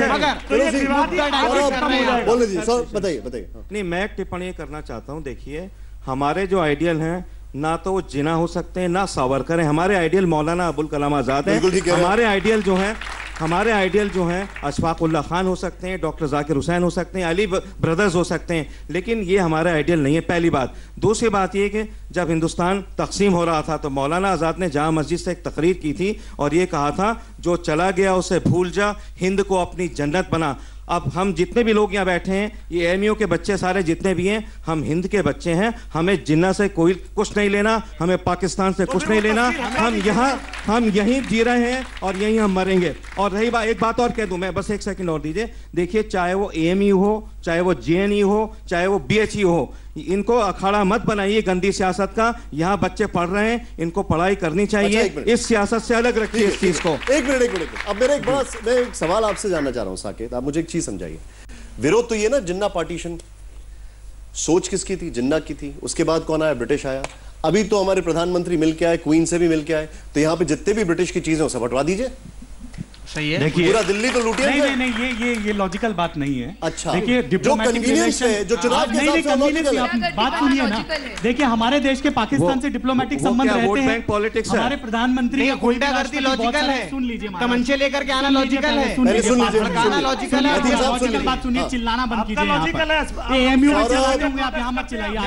बताइए बताइए। नहीं, मैं एक टिप्पणी करना चाहता हूँ। देखिए, हमारे जो आइडियल हैं, ना तो वो जिना हो सकते हैं, ना सावरकर हैं। हमारे आइडियल मौलाना अबुल कलाम आजाद हैं। हमारे आइडियल जो हैं हमारे आइडियल जो हैं अशफाक उल्लाह खान हो सकते हैं, डॉक्टर जाकिर हुसैन हो सकते हैं, अली ब्रदर्स हो सकते हैं, लेकिन ये हमारा आइडियल नहीं है, पहली बात। दूसरी बात ये कि जब हिंदुस्तान तकसीम हो रहा था तो मौलाना आज़ाद ने जामा मस्जिद से एक तकरीर की थी और ये कहा था, जो चला गया उसे भूल जा, हिंद को अपनी जन्नत बना। अब हम जितने भी लोग यहाँ बैठे हैं, ये एमयू के बच्चे सारे जितने भी हैं, हम हिंद के बच्चे हैं, हमें जिन्ना से कोई कुछ नहीं लेना, हमें पाकिस्तान से कुछ नहीं लेना, हम यहाँ हम यहीं जी रहे हैं और यहीं हम मरेंगे। और रही बात, एक बात और कह दूं मैं, बस एक सेकंड और दीजिए। देखिए, चाहे वो एएमयू हो, चाहे वो जेएनयू हो, चाहे वो बीएचयू हो, इनको अखाड़ा मत बनाइए गंदी सियासत का। यहाँ बच्चे पढ़ रहे हैं, इनको पढ़ाई करनी चाहिए। अच्छा, इस सियासत से अलग रखिए इस चीज को। एक मिनट एक मिनट अब मेरा एक बड़ा मैं एक सवाल आपसे जानना चाह रहा हूं साकेत, आप मुझे एक चीज समझाइए। विरोध तो ये ना, जिन्ना पार्टीशन सोच किसकी थी? जिन्ना की थी। उसके बाद कौन आया? ब्रिटिश आया। अभी तो हमारे प्रधानमंत्री मिल के आए, क्वीन से भी मिल के आए, तो यहाँ पे जितने भी ब्रिटिश की चीजें सब हटवा दीजिए। सही है। देखिए, पूरा दिल्ली तो लूटिया। नहीं नहीं नहीं, ये ये ये लॉजिकल बात नहीं है। अच्छा, देखिए, डिप्लोमेटिक रिलेशन है, जो चुनाव के हिसाब से लॉजिकल है। बात सुनिए ना, देखिए, हमारे देश के पाकिस्तान से डिप्लोमेटिक संबंध रहते हैं। हमारे प्रधानमंत्री गुंडागर्दी लॉजिकल है, सुन लीजिए, तमंचे लेकर के आना लॉजिकल है, भड़काना लॉजिकल है। लॉजिकल बात सुनिए, चिल्लाना बंद कीजिए। एएमयू में चिल्लाते होंगे आप, यहाँ मत चिल्लाइए।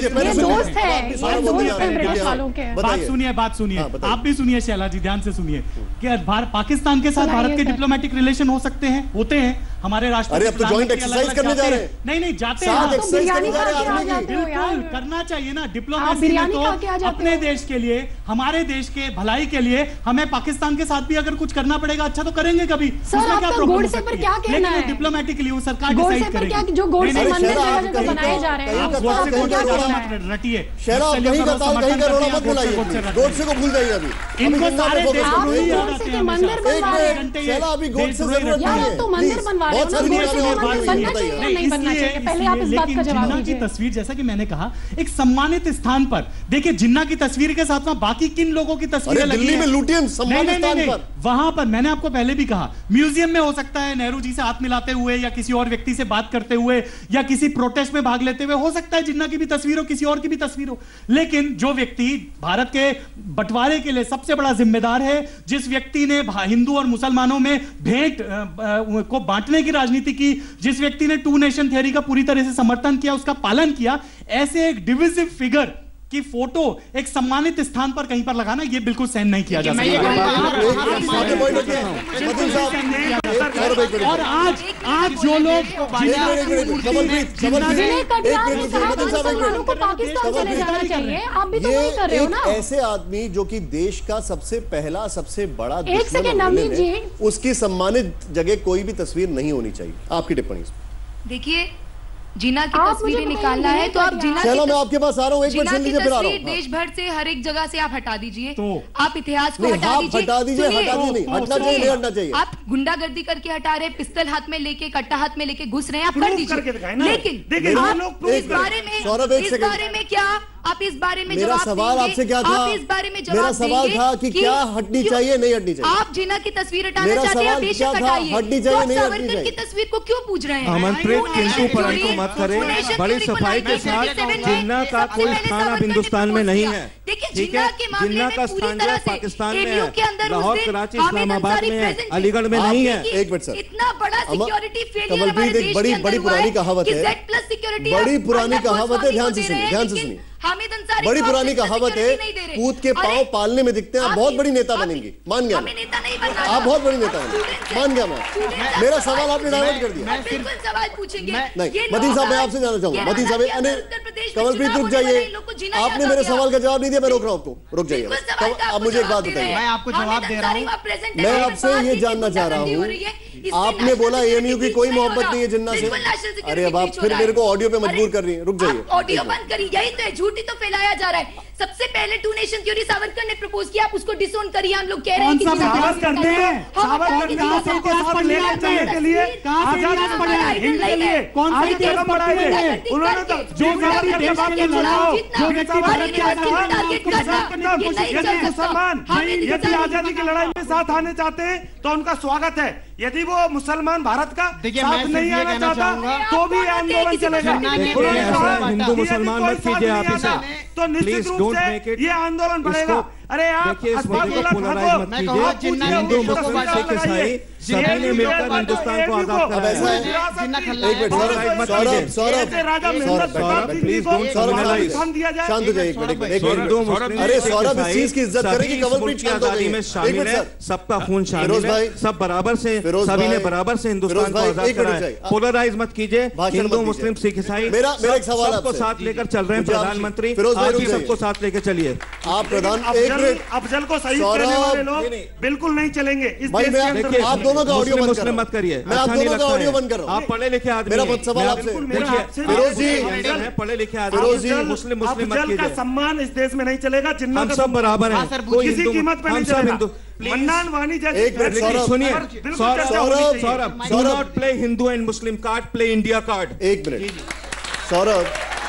बात सुनिए, बात सुनिए, आप भी सुनिए शैला जी, ध्यान से सुनिए। कि पाकिस्तान के साथ भारत के डिप्लोमेटिक रिलेशन हो सकते हैं, होते हैं। हमारे राष्ट्र अरे अब तो जॉइंट एक्सरसाइज करने जा रहे हैं। नहीं नहीं, जाते हैं, बिल्कुल करना चाहिए ना। डिप्लोमेसी में तो अपने देश के लिए, हमारे देश के भलाई के लिए हमें पाकिस्तान के साथ भी अगर कुछ करना पड़ेगा, अच्छा तो करेंगे कभी। उसमें क्या प्रॉब्लम हो सकती है? लेकिन डिप्लोमेटिकली वो सरकार डिसाइड करेगी। जो गोडसे मंदिर जगह बनाए जा रहे हैं, रटिए, गोडसे को भूल जाइए। अभी इनको सारे मंदिर बनवा रहे हैं, अभी गोडसे से जरूरत नहीं है। तो मंदिर बनवा रहे हैं, नहीं बनना चाहिए। पहले आप इस बात का जवाब जिन्ना की तस्वीर, जैसा कि मैंने कहा, एक सम्मानित स्थान पर देखिए, जिन्ना की तस्वीर के साथ में बाकी किन लोगों की तस्वीरें लगी दिल्ली में लुटियन सम्मानित स्थान पर, वहां पर मैंने आपको पहले भी कहा, म्यूजियम में हो सकता है नेहरू जी से हाथ मिलाते हुए या किसी और व्यक्ति से बात करते हुए या किसी प्रोटेस्ट में भाग लेते हुए, हो सकता है जिन्ना की भी तस्वीर हो, किसी और की भी तस्वीर हो। लेकिन जो व्यक्ति भारत के बंटवारे के लिए सबसे बड़ा जिम्मेदार है, जिस व्यक्ति ने हिंदू और मुसलमानों में भेंट को बांटने की राजनीति की, जिस व्यक्ति ने टू नेशन थ्योरी का पूरी तरह से समर्थन किया, उसका पालन किया, ऐसे एक डिविजिव फिगर की फोटो एक सम्मानित स्थान पर कहीं पर लगाना, ये बिल्कुल सहन नहीं किया जा सकता। और आज आज जो लोग ऐसे आदमी जो कि देश का सबसे पहला सबसे बड़ा दुश्मन है, उसकी सम्मानित जगह कोई भी तस्वीर नहीं होनी चाहिए। आपकी टिप्पणी? देखिए, जिन्ना की तस्वीरें निकालना है तो आप जिन्ना की मैं आपके पास आ रहा हूं, एक मिनट सुन लीजिए, फिर आ रहा हूं। देश भर से हर एक जगह से आप हटा दीजिए, तो आप इतिहास को हटा दीजिए, हटा दीजिए, हटा दीजिए नहीं, हटना चाहिए, नहीं हटना चाहिए। आप गुंडागर्दी करके हटा रहे, पिस्तल हाथ में लेके, कट्टा हाथ में लेके घुस रहे हैं, आप कर दीजिए। लेकिन आप इस बारे में इस बारे में क्या आप इस बारे में मेरा सवाल आपसे क्या था? आप इस बारे में जवाब मेरा सवाल था कि क्या हटनी चाहिए, नहीं हटनी चाहिए? आप जिन्ना की तस्वीर हटाना चाहते हैं, बेशक हटाइए। हटनी चाहिए, नहीं हटनी चाहिए? की तस्वीर को क्यों पूछ रहे हैं? अमनप्रीत, किंतु परंतु मत करें। बड़ी सफाई के साथ जिन्ना का कोई स्थान अब हिंदुस्तान में नहीं है। देखिए, जिन्ना के मामले में पूरी तरह से पाकिस्तान में एमयू के अंदर लाहौर, कराची, इस्लामाबाद में है, अलीगढ़ में नहीं है। एक मिनट सर, इतना बड़ा सिक्योरिटी फेलियर हमारे देश बड़ी बड़ी पुरानी कहावत है, बड़ी पुरानी कहावत है, ध्यान से सुनिए, ध्यान से सुनिए। बड़ी पुरानी कहावत है, पूत के पांव पालने में दिखते हैं। आप बहुत बड़ी नेता बनेंगी, मान गया मैं, आप बहुत बड़ी नेता बनेंगी, मान गया मैं। मेरा सवाल आपने डाइवर्ट कर दिया। सवाल पूछेंगे नहीं, मतीन साहब, मैं आपसे जानना चाहूंगा। मतीन साहब, कमलप्रीत रुक जाइए, आपने मेरे सवाल का जवाब नहीं दिया, मैं रोक रहा हूँ आपको, रुक जाइए। अब मुझे एक बात बताइए, मैं आपको जवाब दे रहा हूँ। मैं आपसे ये जानना चाह रहा हूँ, आपने बोला एएमयू की कोई मोहब्बत नहीं है जिन्ना से। अरे अब आप फिर मेरे को ऑडियो पे मजबूर कर रही हैं, रुक जाइए। ऑडियो बंद करिए, यही तो है, झूठी तो फैलाया जा रहा है। सबसे पहले टू नेशन थ्योरी सावरकर ने प्रपोज किया, आप उसको डिसोन करिए। हम लोग कह रहे हैं कि सावरकर करते हैं, सावरकर कहाँ से इतिहास लेकर चलने के लिए आजाद पढ़े हैं, हिंद के लिए कौन सा इतिहास पढ़ाए हैं? उन्होंने तो जो सावरकर के बात में लड़ाओ, जो व्यक्ति भारत के यदि मुसलमान यदि आजादी की लड़ाई में साथ आने चाहते हैं तो उनका स्वागत है। यदि वो मुसलमान भारत का साथ नहीं आना चाहता तो भी आंदोलन चलेगा। हिंदू मुसलमान मत कीजिए आप इसे, तो निश्चित रूप से ये आंदोलन बढ़ेगा। अरे आप देखिए इस मुद्दे को पोलराइज मत कीजिए। हिंदू मुस्लिम सिख ईसाई सभी ने मिलकर हिंदुस्तान को आजाद कराया है। शांत हो जाइए एक मिनट। हिंदू मुस्लिम अरे सौरभ इस चीज की इज्जत करेगी, कमलप्रीत की आजादी में शामिल है, सबका खून शामिल है, सब बराबर से सभी ने बराबर से हिंदुस्तान को आजाद कराया। पोलराइज मत कीजिए। हिंदू मुस्लिम सिख ईसाई मेरा मेरा एक सवाल सबको साथ लेकर चल रहे हैं प्रधानमंत्री, आप भी सबको साथ लेकर चलिए। आप प्रधान अफजल को सही करने वाले लोग बिल्कुल नहीं चलेंगे इस देश के अंदर। आप दोनों का ऑडियो बंद मुस्लिम मत करिए, मैं आप दोनों का ऑडियो बंद कर रहा हूं। आप पढ़े लिखे आदमी, मेरा सवाल आपसे फिरोज जी पढ़े लिखे आदमी, मुस्लिम मुस्लिम मत कीजिए। सम्मान इस देश में नहीं चलेगा, जिन्ना हम सब बराबर हैं, किसी कीमत पे नहीं चलेगा। मन्नान वानी जैसे सुनिए, Saurabh Saurabh do not play Hindu and Muslim card, play India card. एक मिनट सौरभ,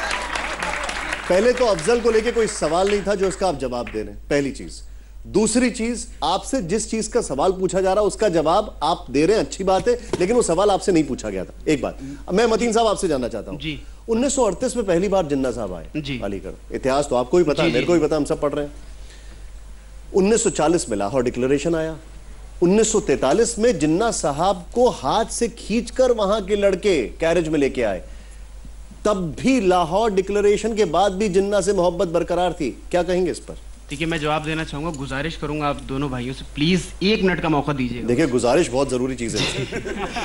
पहले तो अफजल को लेके कोई सवाल नहीं था जो इसका आप जवाब दे रहे हैं, पहली चीज। दूसरी चीज, आपसे जिस चीज का सवाल पूछा जा रहा है उसका जवाब आप दे रहे हैं, अच्छी बात है, लेकिन वो सवाल आपसे नहीं पूछा गया था। एक बात मैं मतीन साहब आपसे जानना चाहता हूं, उन्नीस सौ अड़तीस में पहली बार जिन्ना साहब आए अलीगढ़। इतिहास तो आपको भी पता है, मेरे को भी पता, हम सब पढ़ रहे हैं। उन्नीस सौ चालीस में लाहौर डिक्लेरेशन आया। उन्नीस सौ तैंतालीस में जिन्ना साहब को हाथ से खींचकर वहां के लड़के कैरेज में लेके आए। तब भी लाहौर डिक्लेरेशन के बाद भी जिन्ना से मोहब्बत बरकरार थी। क्या कहेंगे इस पर? देखिए, मैं जवाब देना चाहूंगा, गुजारिश करूंगा आप दोनों भाइयों से, प्लीज एक मिनट का मौका दीजिए। देखिए, गुजारिश बहुत जरूरी चीज है।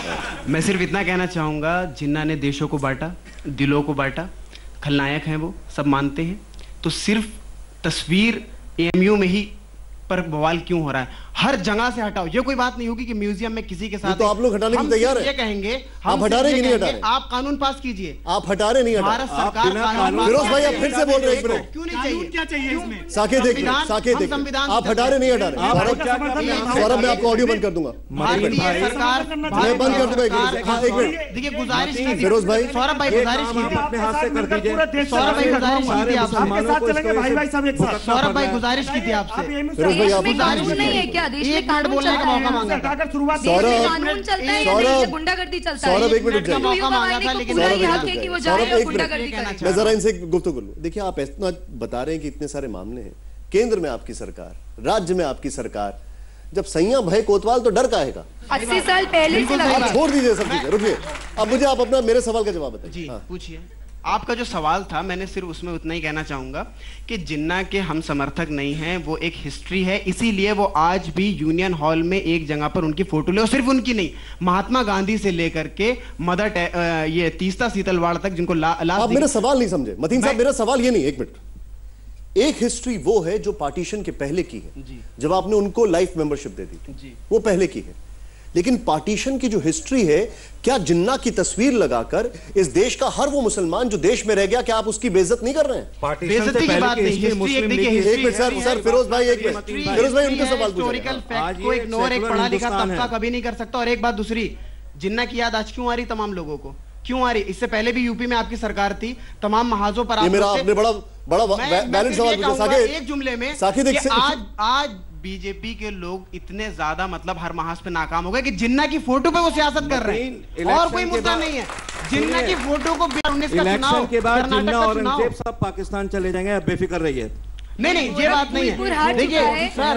मैं सिर्फ इतना कहना चाहूंगा, जिन्ना ने देशों को बांटा, दिलों को बांटा, खलनायक हैं वो, सब मानते हैं, तो सिर्फ तस्वीर एएमयू में ही पर बवाल क्यों हो रहा है? हर जगह से हटाओ। ये कोई बात नहीं होगी कि म्यूजियम में किसी के साथ तो आप लोग हटाने के लिए तैयार हैं? ये कहेंगे आप हटा रहे हैं कि नहीं हटा रहे? आप कानून पास कीजिए। आप हटा रहे नहीं? भारत सरकार कानून। फिरोज भाई आप फिर से बोल रहे हैं, एक मिनट। क्यों नहीं चाहिए? क्या चाहिए इसमें? साकेत देख साकेत देख आप हटा रहे नहीं हटा रहे? सौरभ मैं आपको ऑडियो बंद कर दूंगा। भारतीय सरकार मैं बंद कर दूंगा एक मिनट। देखिए, गुजारिश की फिरोज भाई, सौरभ भाई गुजारिश की अपने हाथ से कर दीजिए। सौरभ भाई गुजारिश की थी आपसे। भाई भाई सब एक साथ। सौरभ भाई गुजारिश की थी आपसे। फिरोज भाई आप कानून नहीं है क्या? देश में कानून बोलने का मौका मांगा था। सौरभ कानून चलता है, देश में गुंडागर्दी चलता है। सौरभ एक मिनट का मौका मांगा था, लेकिन सौरभ है कि वो जाए और गुंडागर्दी करे। मैं जरा इनसे गुफ्तगू कर लूं। देखिए, आप इतना बता रहे हैं कि इतने सारे मामले हैं, केंद्र में आपकी सरकार, राज्य में आपकी सरकार, जब सैया भय कोतवाल तो डर काहेगा? अस्सी साल पहले से लगा। छोड़ दीजिए सब चीजें, रुकिए। अब मुझे आप अपना मेरे सवाल का जवाब बताइए। जी पूछिए। आपका जो सवाल था, मैंने सिर्फ उसमें उतना ही कहना चाहूंगा कि जिन्ना के हम समर्थक नहीं हैं, वो एक हिस्ट्री है, इसीलिए वो आज भी यूनियन हॉल में एक जगह पर उनकी फोटो ले, और सिर्फ उनकी नहीं, महात्मा गांधी से लेकर के मदर ये तीस्ता सीतलवाड़ तक, जिनको ला, आप मेरा सवाल नहीं समझे मतीन साहब। मेरा सवाल ये नहीं, एक मिनट। एक हिस्ट्री वो है जो पार्टीशन के पहले की है, जब आपने उनको लाइफ मेंबरशिप दे दी थी, वो पहले की है। लेकिन पार्टीशन की जो हिस्ट्री है, क्या जिन्ना की तस्वीर लगाकर इस देश का हर वो मुसलमान जो देश में रह गया, क्या आप उसकी बेइज्जत नहीं कर रहे हैं? पार्टीशन से पहले की हिस्ट्री मुस्लिम लीग की एक मिनट सर, सर फिरोज भाई एक मिनट, फिरोज भाई उनके सवाल पूछिए। हिस्टोरिकल फैक्ट को इग्नोर एक पढ़ा लिखा तबका कभी नहीं कर सकता। और एक बात दूसरी, जिन्ना की याद आज क्यों आ रही तमाम लोगों को? क्यों आ रही? इससे पहले भी यूपी में आपकी सरकार थी, तमाम महाजों पर मेरा आपने बड़ा बड़ा वैलिड सवाल पूछा साकिब। एक जुमले में साकिब आज आज बीजेपी के लोग इतने ज्यादा मतलब हर महाज पे नाकाम हो गए कि जिन्ना की फोटो पे वो सियासत कर रहे हैं, और कोई मुद्दा नहीं है। जिन्ना की फोटो को उन्नीस का इलेक्शन के बाद जिन्ना और औरंगजेब सब पाकिस्तान चले जाएंगे, आप बेफिक्र रहिए। नहीं नहीं, ये बात नहीं है। देखिए सर,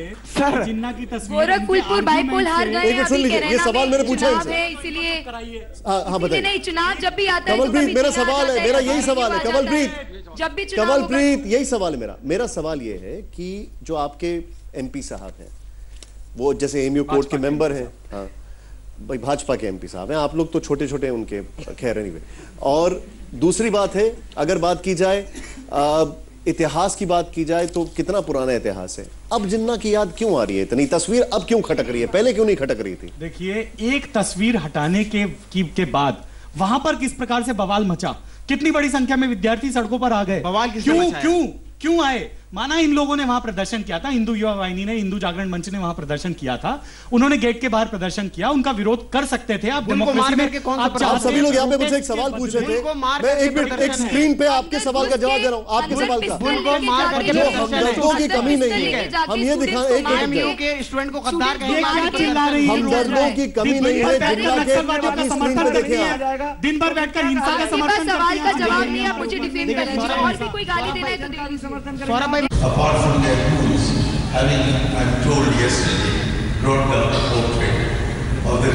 सर जिन्ना की तस्वीर गोरखपुर बाईपोल हार गए, ये सवाल मैंने पूछा इनसे, इसीलिए हाँ बताइए। नहीं, चुनाव जब भी आता है, कमलप्रीत मेरा सवाल है, मेरा यही सवाल है कमलप्रीत, जब भी कमलप्रीत यही सवाल है मेरा। मेरा सवाल ये है कि जो आपके एमपी साहब हैं, वो जैसे एएमयू कोर्ट के मेंबर हैं, हाँ भाई भाजपा के एमपी साहब हैं, आप लोग तो छोटे छोटे उनके, खैर एनीवे। और दूसरी बात है, अगर बात की जाए आ, इतिहास की बात की जाए तो कितना पुराना इतिहास है? अब जिन्ना की याद क्यों आ रही है इतनी? तस्वीर अब क्यों खटक रही है, पहले क्यों नहीं खटक रही थी? देखिए, एक तस्वीर हटाने के की, के बाद वहां पर किस प्रकार से बवाल मचा, कितनी बड़ी संख्या में विद्यार्थी सड़कों पर आ गए। बवाल क्यों क्यों क्यों आए? माना इन लोगों ने वहां प्रदर्शन किया था, हिंदू युवा वाहिनी ने, हिंदू जागरण मंच ने वहां प्रदर्शन किया था, उन्होंने गेट के बाहर प्रदर्शन किया, उनका विरोध कर सकते थे। आप डेमोक्रेसी में आप सभी लोग यहाँ पे मुझसे एक सवाल पूछ रहे थे, मैं एक मिनट एक स्क्रीन पे आपके सवाल का जवाब दे रहा हूँ, आपके सवाल का। जो हमदर्दों की कमी नहीं है, हम ये दिखा एक मिनट स्टूडेंट को गद्दार हमदर्दों की कमी नहीं है, जिन्ना के अपनी स्क्रीन पे देखें, दिन भर बैठकर हिंसा का समर्थन। सवाल का जवाब नहीं, आप मुझे डिफेंड कर लीजिए, और भी कोई गाली देना है तो सौरभ भाई apart from their rules, having, I'm told yesterday, brought down the portrait of the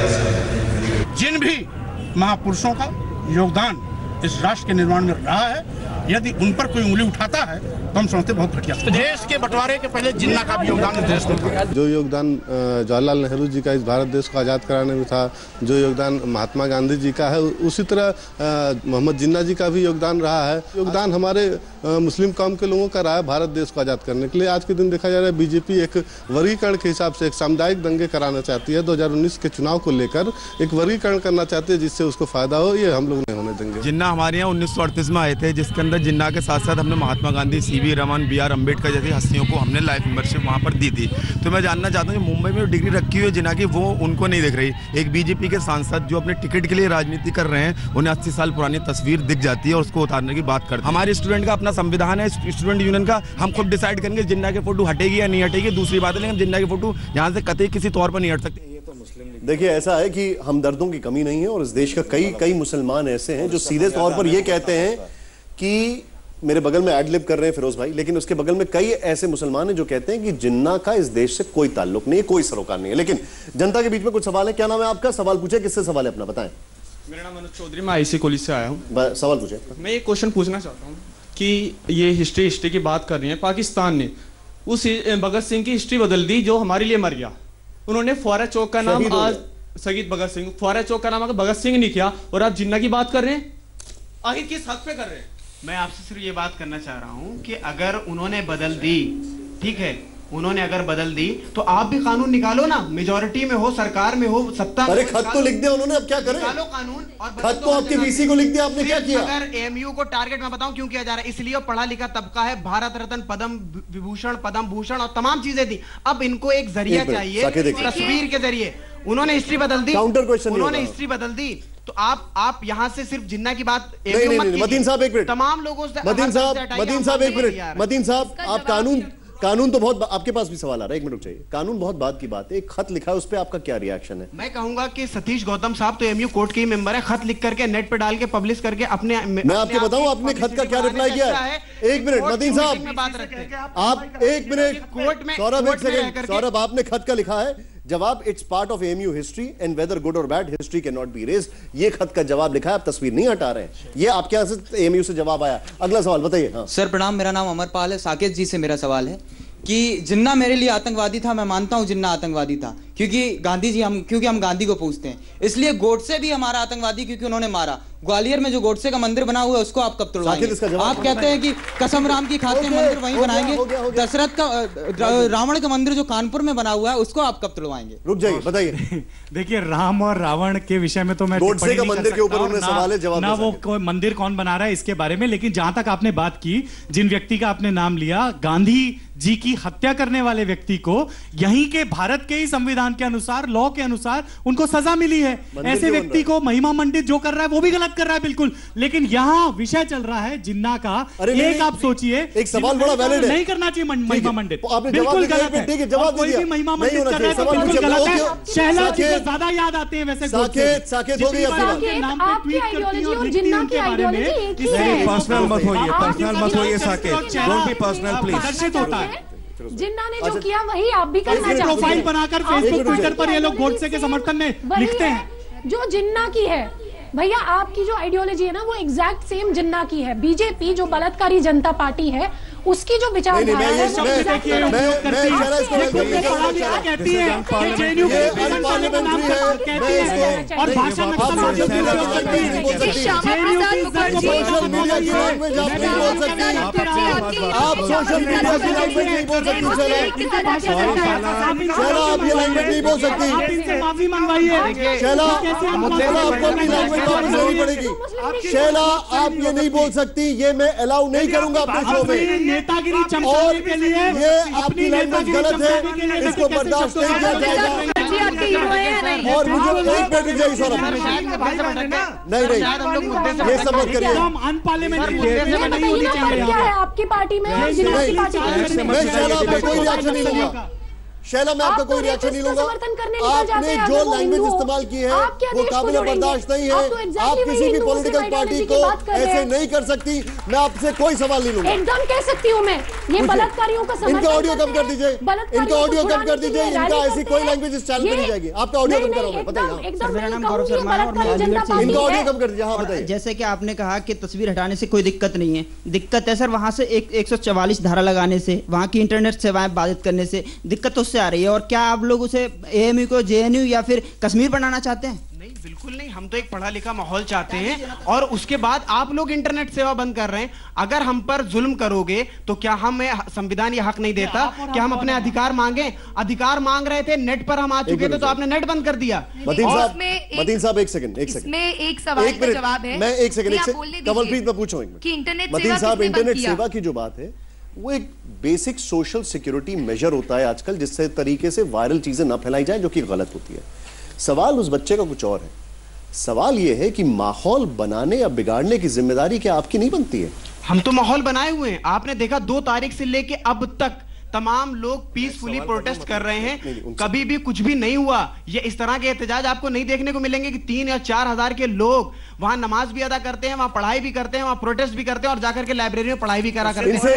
Qaeda. जिन भी महापुरुषों का योगदान इस राष्ट्र के निर्माण में रहा है, यदि उन पर कोई उंगली उठाता है तो हम समझते बहुत घटिया। देश के बंटवारे के पहले जिन्ना का भी योगदान देश में था। जो योगदान जवाहरलाल नेहरू जी का इस भारत देश को आज़ाद कराने में था, जो योगदान महात्मा गांधी जी का है, उसी तरह मोहम्मद जिन्ना जी का भी योगदान रहा है। योगदान हमारे मुस्लिम कौम के लोगों का रहा है भारत देश को आज़ाद करने के लिए। आज के दिन देखा जा रहा है बीजेपी एक वर्गीकरण के हिसाब से एक सामुदायिक दंगे कराना चाहती है। दो हजार उन्नीस के चुनाव को लेकर एक वर्गीकरण करना चाहती है जिससे उसको फायदा हो, ये हम लोग नहीं होने देंगे। जिन्ना हमारे यहाँ उन्नीस सौ अड़तीस में आए थे, जिसके अंदर जिन्ना के साथ साथ हमने Mahatma Gandhi, C V Raman, B R Ambedkar जैसी हस्तियों को हमने लाइफ मेंबरशिप वहाँ पर दी थी। तो मैं जानना चाहता हूँ मुंबई में डिग्री रखी हुई है जिन्ना की, वो उनको नहीं दिख रही। एक बीजेपी के सांसद जो अपने टिकट के लिए राजनीति कर रहे हैं, उन्हें अस्सी साल पुरानी तस्वीर दिख जाती है और उसको उतारने की बात करते हैं। हमारे स्टूडेंट का अपना संविधान है, स्टूडेंट यूनियन का, हम खुद डिसाइड करेंगे जिन्ना की फोटो हटेगी या नहीं हटेगी, दूसरी बात है, लेकिन जिन्ना की फोटो यहाँ से कतई किसी तौर पर नहीं हट सकती। देखिए, ऐसा है कि हमदर्दों की कमी नहीं है और इस देश का कई कई मुसलमान ऐसे हैं जो सीधे तौर पर ये कहते हैं कि मेरे बगल में एडलिब कर रहे हैं फिरोज भाई, लेकिन उसके बगल में कई ऐसे मुसलमान हैं जो कहते हैं कि जिन्ना का इस देश से कोई ताल्लुक नहीं है, कोई सरोकार नहीं है। लेकिन जनता के बीच में कुछ सवाल है। क्या नाम है आपका? सवाल पूछे, किससे सवाल है अपना बताएं। मेरा नाम मनोज चौधरी, मैं आईसी कॉलेज से आया हूँ। सवाल पूछे। मैं ये क्वेश्चन पूछना चाहता हूँ कि ये हिस्ट्री हिस्ट्री की बात कर रही है, पाकिस्तान ने उस भगत सिंह की हिस्ट्री बदल दी जो हमारे लिए मर गया। उन्होंने फुआरा चौक का नाम आज शहीद भगत सिंह, फुआरा चौक का नाम आगे भगत सिंह नहीं किया और आप जिन्ना की बात कर रहे हैं। आखिर किस हद पे कर रहे हैं? मैं आपसे सिर्फ ये बात करना चाह रहा हूं कि अगर उन्होंने बदल दी, ठीक है, उन्होंने अगर बदल दी तो आप भी कानून निकालो ना, मेजॉरिटी में हो, सरकार में हो, सत्ता में। अरे खत तो लिख दिया उन्होंने, अब क्या करें? निकालो कानून। और खत तो आपके वीसी को लिख दिया, आपने क्या किया? अगर एएमयू को टारगेट मैं बताऊं क्यों किया जा रहा है, इसलिए पढ़ा लिखा तबका है, भारत रत्न, पद्म विभूषण, पद्म भूषण और तमाम चीजें थी। अब इनको एक जरिया चाहिए, तस्वीर के जरिए। उन्होंने हिस्ट्री बदल दी, काउंटर क्वेश्चन उन्होंने हिस्ट्री बदल दी, तो आप आप यहां से सिर्फ जिन्ना की बात नहीं, नहीं, नहीं, मतीन साहब एक मिनट, तमाम लोगों से मतीन साहब मतीन साहब एक मिनट मतीन साहब आप कानून कानून तो बहुत, आपके पास भी सवाल आ रहा है, एक मिनट रुक जाइए। कानून बहुत बात की बात है, एक खत लिखा है, उस पर आपका क्या रिएक्शन है? मैं कहूंगा कि सतीश गौतम साहब तो एमयू कोर्ट के ही मेंबर है, खत लिख करके नेट पे डाल के पब्लिश करके अपने, मैं आपको बताऊं आपने खत का क्या रिप्लाई किया है? एक मिनट मतीन साहब, आप एक मिनट, कोर्ट में सौरभ एक सेकंड, सौरभ आपने खत का लिखा है जवाब, it's part of AMU history and whether good और bad history can not be erased. ये खत का जवाब लिखा है, आप तस्वीर नहीं हटा रहे हैं। ये आपके यहां से एएमयू से जवाब आया। अगला सवाल बताइए। हाँ सर प्रणाम, मेरा नाम अमरपाल है। साकेत जी से मेरा सवाल है कि जिन्ना मेरे लिए आतंकवादी था, मैं मानता हूं जिन्ना आतंकवादी था, क्योंकि गांधी जी हम क्योंकि हम गांधी को पूछते हैं, इसलिए गोडसे भी हमारा आतंकवादी क्योंकि उन्होंने मारा। ग्वालियर में जो गोडसे का मंदिर बना हुआ है उसको आप कब तोड़वाएंगे? आप कहते हैं कि कसम राम की खातिर मंदिर वहीं बनाएंगे, दशरथ का रावण का मंदिर जो कानपुर में बना हुआ है उसको आप कब तोड़वाएंगे? रुक जाइए, बताइए। देखिए, राम और रावण के विषय में तो मैं गोडसे का मंदिर के ऊपर उन्होंने सवाल है, जवाब ना वो कोई मंदिर कौन बना रहा है इसके बारे में, लेकिन जहां तक आपने बात की, जिन व्यक्ति का आपने नाम लिया, गांधी जी की हत्या करने वाले व्यक्ति को यहीं के भारत के ही संविधान के अनुसार, लॉ के अनुसार उनको सजा मिली है। ऐसे व्यक्ति को महिमा मंडित जो कर रहा है वो भी गलत कर रहा है, बिल्कुल। लेकिन यहाँ विषय चल रहा है जिन्ना का। एक आप सोचिए, एक सवाल बड़ा वैलिड है, नहीं करना चाहिए महिमा मंडित, बिल्कुल गलत है। कोई भी महिमा मंडित कर रहा है तो बिल्कुल गलत है। शहला जी को ज्यादा याद आते हैं वैसे। साकेत साकेत हो गई आपकी आइडियोलॉजी और जिन्ना की आइडियोलॉजी एक ही है। पर्सनल मत होइए, पर्सनल मत होइए Saket, don't be personal please. प्रदर्शित होता है जिन्ना ने जो किया वही आप भी करना चाहते हैं। प्रोफाइल बनाकर फेसबुक ट्विटर पर ये लोग गोडसे के समर्थन में लिखते हैं। जो जिन्ना की है भैया, आपकी जो आइडियोलॉजी है ना वो एग्जैक्ट सेम जिन्ना की है। बीजेपी जो बलात्कारी जनता पार्टी है उसकी जो विचारधारा है वो कहती है और भाषा में आप सोशल मीडिया की लैंग्वेज नहीं बोल सकती, आप ये लैंग्वेज नहीं बोल सकती। आप इनसे माफी मंगवाइए। शैला, आपको अपनी लैंग्वेज वापस लेनी पड़ेगी। शैला, आप ये नहीं बोल सकती, ये मैं अलाउ नहीं करूंगा अपने शो में। नेतागिरी चमकाने के लिए ये आपकी लैंग्वेज गलत है, इसको बर्दाश्त नहीं किया जाएगा। और मुझे एक मिनट रुक जाइए सौरभ, नहीं नहीं ये सब मत करिए। आपकी पार्टी में मैं शैला पे कोई रिएक्शन नहीं लूंगा। शैला मैं आपका कोई रिएक्शन नहीं लूंगा। आपने जो लैंग्वेज इस्तेमाल की है वो काबिल बर्दाश्त नहीं है। आप किसी भी पॉलिटिकल पार्टी को ऐसे नहीं कर सकती। मैं आपसे कोई सवाल नहीं लूंगा। एकदम कह सकती हूँ मैं, ये बलात्कारियों का समर्थन। इनका ऑडियो कम कर दीजिए, इनका ऑडियो कम कर दीजिए। इनका ऐसी कोई लैंग्वेज इस चैनल पे नहीं जाएगी। आपका ऑडियो कम करो, बताइए। मेरा नाम गौरव शर्मा है और मैं अलीगढ़ से। इनका ऑडियो कम कर दीजिए। हाँ बताइए। जैसे कि आपने कहा कि तस्वीर हटाने से कोई दिक्कत नहीं है, दिक्कत है सर वहां से एक एक सौ चवालीस धारा लगाने से, वहां की इंटरनेट सेवाएं बाधित करने से दिक्कत तो उससे आ रही है। और क्या आप लोग उसे एएमयू को जेएनयू या फिर कश्मीर बनाना चाहते हैं? नहीं, बिल्कुल नहीं। हम तो एक पढ़ा लिखा माहौल चाहते हैं और उसके बाद आप लोग इंटरनेट सेवा बंद कर रहे हैं। अगर हम पर जुल्म करोगे तो क्या हमें संविधान ये हक नहीं देता कि हम अपने अधिकार मांगे? अधिकार मांग रहे थे, नेट पर हम आ चुके थे तो आपने नेट बंद कर दिया। मतीन साहब, मतीन साहब एक सेकंड, एक सेकंड। मैं एक सवाल का जवाब है। मैं एक सेकंड, एक सेकंड कमलप्रीत मैं पूछूंगा कि इंटरनेट मतीन साहब, इंटरनेट सेवा की जो बात है वो एक बेसिक सोशल सिक्योरिटी मेजर होता है आजकल, जिससे तरीके से वायरल चीजें ना फैलाई जाए जो कि गलत होती है। सवाल उस बच्चे का कुछ और है। सवाल यह है कि माहौल बनाने या बिगाड़ने की जिम्मेदारी क्या आपकी नहीं बनती है? हम तो माहौल बनाए हुए हैं। आपने देखा दो तारीख से लेके अब तक तमाम लोग पीसफुली प्रोटेस्ट कर रहे हैं, कभी भी कुछ भी नहीं हुआ। ये इस तरह के एहतजाज आपको नहीं देखने को मिलेंगे कि तीन या चार हजार के लोग वहां नमाज भी अदा करते हैं, वहां पढ़ाई भी करते हैं, वहां प्रोटेस्ट भी करते हैं और जाकर के लाइब्रेरी में पढ़ाई भी करा करते हैं।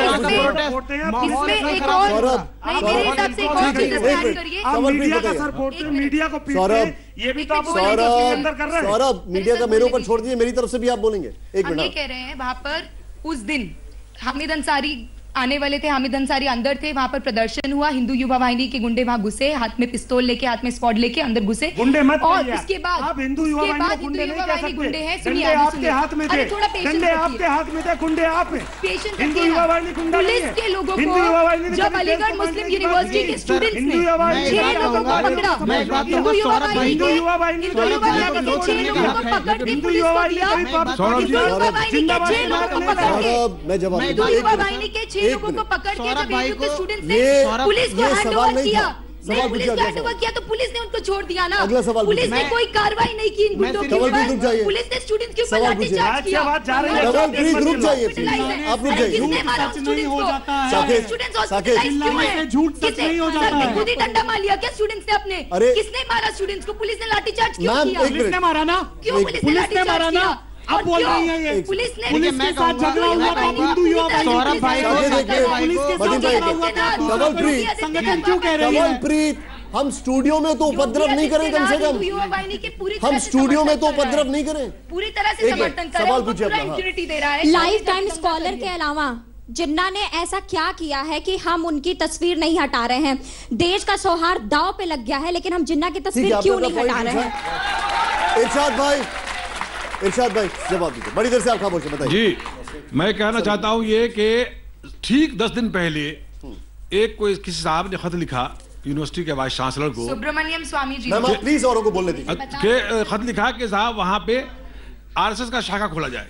सौरभ, मीडिया का मेरे ऊपर छोड़ दीजिए, मेरी तरफ से भी आप बोलेंगे। एक मिनट। ये कह रहे हैं वहां पर उस दिन हामिद अंसारी आने वाले थे, हामिद अंसारी अंदर थे, वहां पर प्रदर्शन हुआ, हिंदू युवा वाहिनी के गुंडे वहां घुसे, हाथ में पिस्तौल लेके, हाथ में स्पॉट लेके अंदर घुसे। गुंडे मत और उसके बाद आप हिंदू युवा वाहिनी को गुंडे नहीं कह सकते। गुंडे हैं, सुनिए, आपके हाथ में थे, डंडे आपके हाथ में थे, गुंडे आप हैं। हिंदू युवा वाहिनी गुंडा नहीं है। पुलिस के लोगों को जब अलीगढ़ मुस्लिम यूनिवर्सिटी के स्टूडेंट्स ने छह लोगों को पकड़ा, हिंदू युवा वाहिनी के हिंदू युवा वाहिनी के छह लोगों को पकड़ के पुलिस को दिया, हिंदू युवा वाहिनी के छह लोगों को पकड़ के हिंदू युवा वाहिनी के छह लोगों को पकड़ के जब एमयू के स्टूडेंट्स ने पुलिस को हैंडओवर किया, नहीं पुलिस को हैंडओवर किया तो पुलिस ने उनको छोड़ दिया ना। पुलिस ने कोई कार्रवाई नहीं की इन गुंडों के ऊपर। पुलिस ने स्टूडेंट्स के ऊपर लाठीचार्ज किया। रुक जाइए, आप रुक जाइए। किसने मारा स्टूडेंट्स को? स्टूडेंट्स हॉस्पिटलाइज्ड क्यों हैं? झूठ सच नहीं हो जाता है। खुद ही डंडा मार लिया क्या स्टूडेंट्स ने अपने? किसने मारा स्टूडेंट्स को? पुलिस ने लाठीचार्ज क्यों किया? पुलिस ने मारा ना, क्यों पुलिस ने लाठीचार्ज किया? आप बोल रही हैं ये पुलिस ने पुलिस के साथ झगड़ा हुआ था, हिंदू युवा सौरभ भाई पुलिस के साथ झगड़ा हुआ था, कमलप्रीत संगठन क्यों कह रहे हैं? कमलप्रीत, हम स्टूडियो में तो उपद्रव नहीं करें, कम से कम हम स्टूडियो में तो उपद्रव नहीं करें। पूरी तरह से समर्थन करें, सवाल पूछिए अपना। इम्यूनिटी दे रहा है। लाइफ टाइम स्कॉलर के अलावा जिन्ना ने ऐसा क्या किया है कि हम उनकी तस्वीर नहीं हटा रहे हैं? देश का सौहार्द दांव पे लग गया है, लेकिन हम जिन्ना की तस्वीर क्यों नहीं हटा रहे हैं? इरशाद भाई, इरशाद भाई जवाब दीजिए। बड़ी देर से आप खामोश हैं, बताइए। जी, मैं कहना चाहता हूं ये कि ठीक दस दिन पहले एक कोई किसी साहब ने खत लिखा यूनिवर्सिटी के वाइस चांसलर को, सुब्रमण्यम स्वामी जी, प्लीज औरों को बोलने दीजिए, के खत लिखा कि साहब वहां पे आरएसएस का शाखा खोला जाए।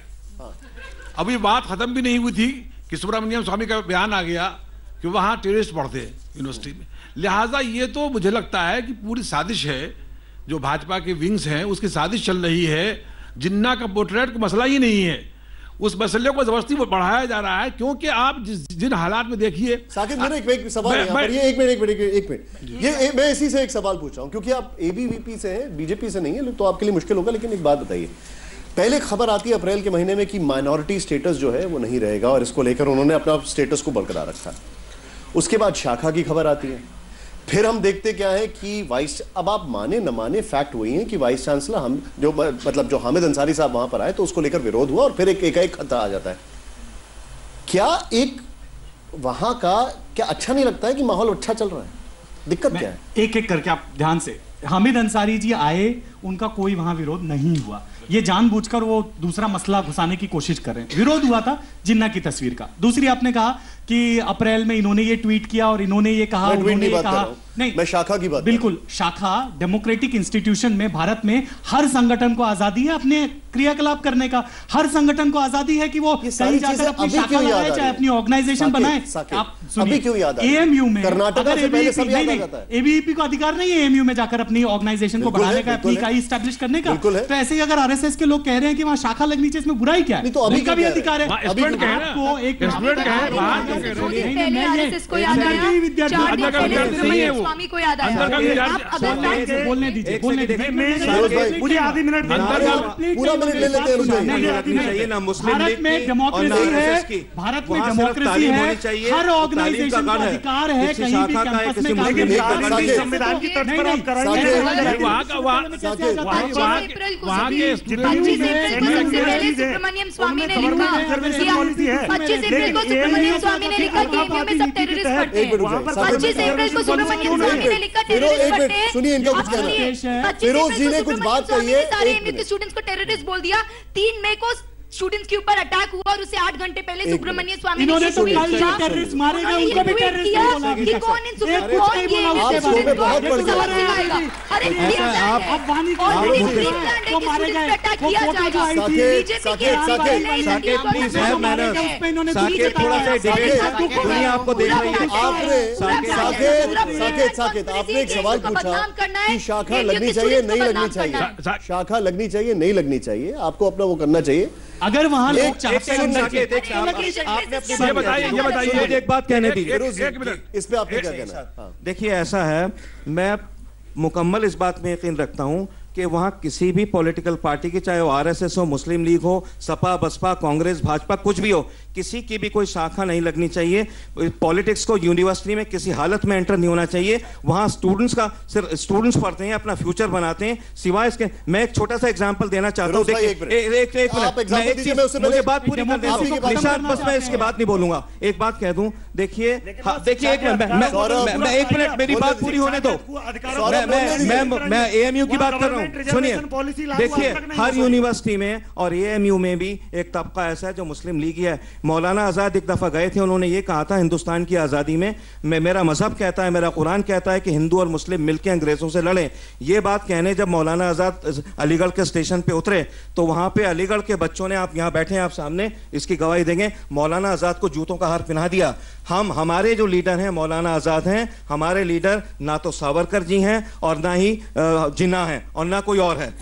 अभी बात खत्म भी नहीं हुई थी कि सुब्रमण्यम स्वामी का बयान आ गया कि वहां टेररिस्ट पढ़ते हैं यूनिवर्सिटी में। लिहाजा ये तो मुझे लगता है कि पूरी साजिश है, जो भाजपा के विंग्स हैं उसकी साजिश चल रही है। जिन्ना का पोर्ट्रेट का मसला ही नहीं है, उस मसले को जबरदस्ती बढ़ाया जा रहा है, क्योंकि आप जिस जिन हालात में देखिए। साकिब मेरा एक, एक सवाल है पर ये एक मिनट एक मिनट एक मिनट ये ए, मैं इसी से एक सवाल पूछ रहा हूं, क्योंकि आप एबीवीपी से हैं, बीजेपी से नहीं है, तो आपके लिए मुश्किल होगा। लेकिन एक बात बताइए, पहले खबर आती है अप्रैल के महीने में कि माइनॉरिटी स्टेटस जो है वो नहीं रहेगा और इसको लेकर उन्होंने अपना स्टेटस को बरकरार रखा। उसके बाद शाखा की खबर आती है, फिर हम देखते क्या है कि वाइस, अब आप माने न माने फैक्ट वही है कि वाइस चांसलर हम जो मतलब जो हामिद अंसारी साहब वहां पर आए तो उसको लेकर विरोध हुआ और फिर एक एक, एक खत आ जाता है। क्या एक वहां का क्या अच्छा नहीं लगता है कि माहौल अच्छा चल रहा है? दिक्कत क्या है? एक एक करके आप ध्यान से, हामिद अंसारी जी आए, उनका कोई वहां विरोध नहीं हुआ। ये जानबूझकर वो दूसरा मसला घुसाने की कोशिश कर रहे हैं। विरोध हुआ था जिन्ना की तस्वीर का। दूसरी आपने कहा कि अप्रैल में इन्होंने ये ट्वीट किया और इन्होंने ये कहा, उन्होंने ये कहा। नहीं, मैं शाखा की बात, बिल्कुल शाखा डेमोक्रेटिक इंस्टीट्यूशन में भारत में हर संगठन को आजादी है अपने क्रियाकलाप करने का। हर संगठन को आजादी है कि वो कहीं जाकर अपनी शाखा लगाए, चाहे अपनी ऑर्गेनाइजेशन बनाए। आप सुनिए, एएमयू में अगर एबीवीपी को अधिकार नहीं है एएमयू में जाकर अपनी ऑर्गेनाइजेशन को बढ़ाने का, अपनी इकाई स्टैब्लिश करने का, तो ऐसे ही अगर आरएसएस के लोग कह रहे हैं कि वहाँ शाखा लगनी चाहिए, इसमें बुराई क्या है? तो अभी उनका भी अधिकार है। स्टूडेंट कह रहे आपको एक स्टूडेंट कह रहे पहले आरएसएस को याद आया, चार दिन पहले सुब्रमण्यम स्वामी को याद आया। बोलने दीजिए, बोलने दीजिए, मुझे आधी मिनट पूरा मिनट ले लेते हैं। भारत में डेमोक्रेसी है, भारत में डेमोक्रेसी है, हर ऑर्गेनाइजेशन का अधिकार है कहीं भी कैंपस में काम करने का। संविधान की तर्ज पर आप कराएंगे। वहाँ का वहाँ वहाँ के पच्चीस अप्रैल को सबसे पहले सुब्रमण्यम स्वामी ने लिखा, पच्चीस अप्रैल को सुब्रमण्यम स्वामी ने लिखा कि एमयू में सब टेररिस्ट पढ़ते हैं। पच्चीस अप्रैल को सुब्रमण्यम स्वामी ने लिखा टेररिस्ट पढ़ते हैं। सुनिए, इनका कुछ कहना है। फिरोज जी ने कुछ बात कही है, सारे एमयू के स्टूडेंट्स को टेररिस्ट बोल दिया। तीन मई को स्टूडेंट्स के ऊपर अटैक हुआ और उससे आठ घंटे पहले सुब्रमण्यम स्वामी ने इन्होंने तो कल जो टेररिस्ट मारे गए उनको भी टेररिस्ट बोला कि कौन इन सुब्रमण्यम कौन ये स्टूडेंट को सवाल सिखाएगा? अरे इंडिया में आप वानी ऑलरेडी ग्रीनलैंड के स्टूडेंट्स पे अटैक किया जाएगा। बीजेपी के साकेत प्लीज है मैनर। साकेत थोड़ा सा डिबेट, दुनिया आपको देख रही है। आपने साकेत साकेत साकेत आपने एक सवाल पूछा कि शाखा लगनी चाहिए नहीं लगनी चाहिए, शाखा लगनी चाहिए नहीं लगनी चाहिए, आपको अपना वो करना चाहिए। अगर वहां लोग चाहते हैं, ये बताइए ये बताइए मुझे एक बात कहने दीजिए, इस पे आपने क्या कहना? देखिए ऐसा है, मैं मुकम्मल इस बात में यकीन रखता हूं कि वहाँ किसी भी पॉलिटिकल पार्टी की, चाहे वो आरएसएस हो, मुस्लिम लीग हो, सपा बसपा कांग्रेस भाजपा कुछ भी हो, किसी की भी कोई शाखा नहीं लगनी चाहिए। पॉलिटिक्स को यूनिवर्सिटी में किसी हालत में एंटर नहीं होना चाहिए। वहाँ स्टूडेंट्स का सिर्फ स्टूडेंट्स पढ़ते हैं, अपना फ्यूचर बनाते हैं। सिवाय इसके मैं एक छोटा सा एग्जांपल देना चाहता हूँ। मुझे बात पूरी कर दे, निशांत, बस मैं इसके बाद नहीं बोलूंगा। एक बात कह दूं, देखिए देखिए एक मिनट, एक मिनट मेरी बात पूरी होने दो। मैं एएमयू की बात कर रहा हूँ, सुनिए। देखिए हर यूनिवर्सिटी में और एएमयू में भी एक तबका ऐसा है जो मुस्लिम लीग है। मौलाना आजाद एक दफा गए थे, उन्होंने ये कहा था हिंदुस्तान की आजादी में मैं, मेरा मजहब कहता है, मेरा कुरान कहता है कि हिंदू और मुस्लिम मिलकर अंग्रेजों से लड़ें। ये बात कहने जब मौलाना आजाद अलीगढ़ के स्टेशन पे उतरे तो वहां पे अलीगढ़ के बच्चों ने, आप यहां बैठे हैं, आप सामने इसकी गवाही देंगे, मौलाना आजाद को जूतों का हार पहना दिया। हम हमारे जो लीडर हैं मौलाना आजाद हैं, हमारे लीडर ना तो सावरकर जी हैं और ना ही जिन्ना हैं और ना कोई और है।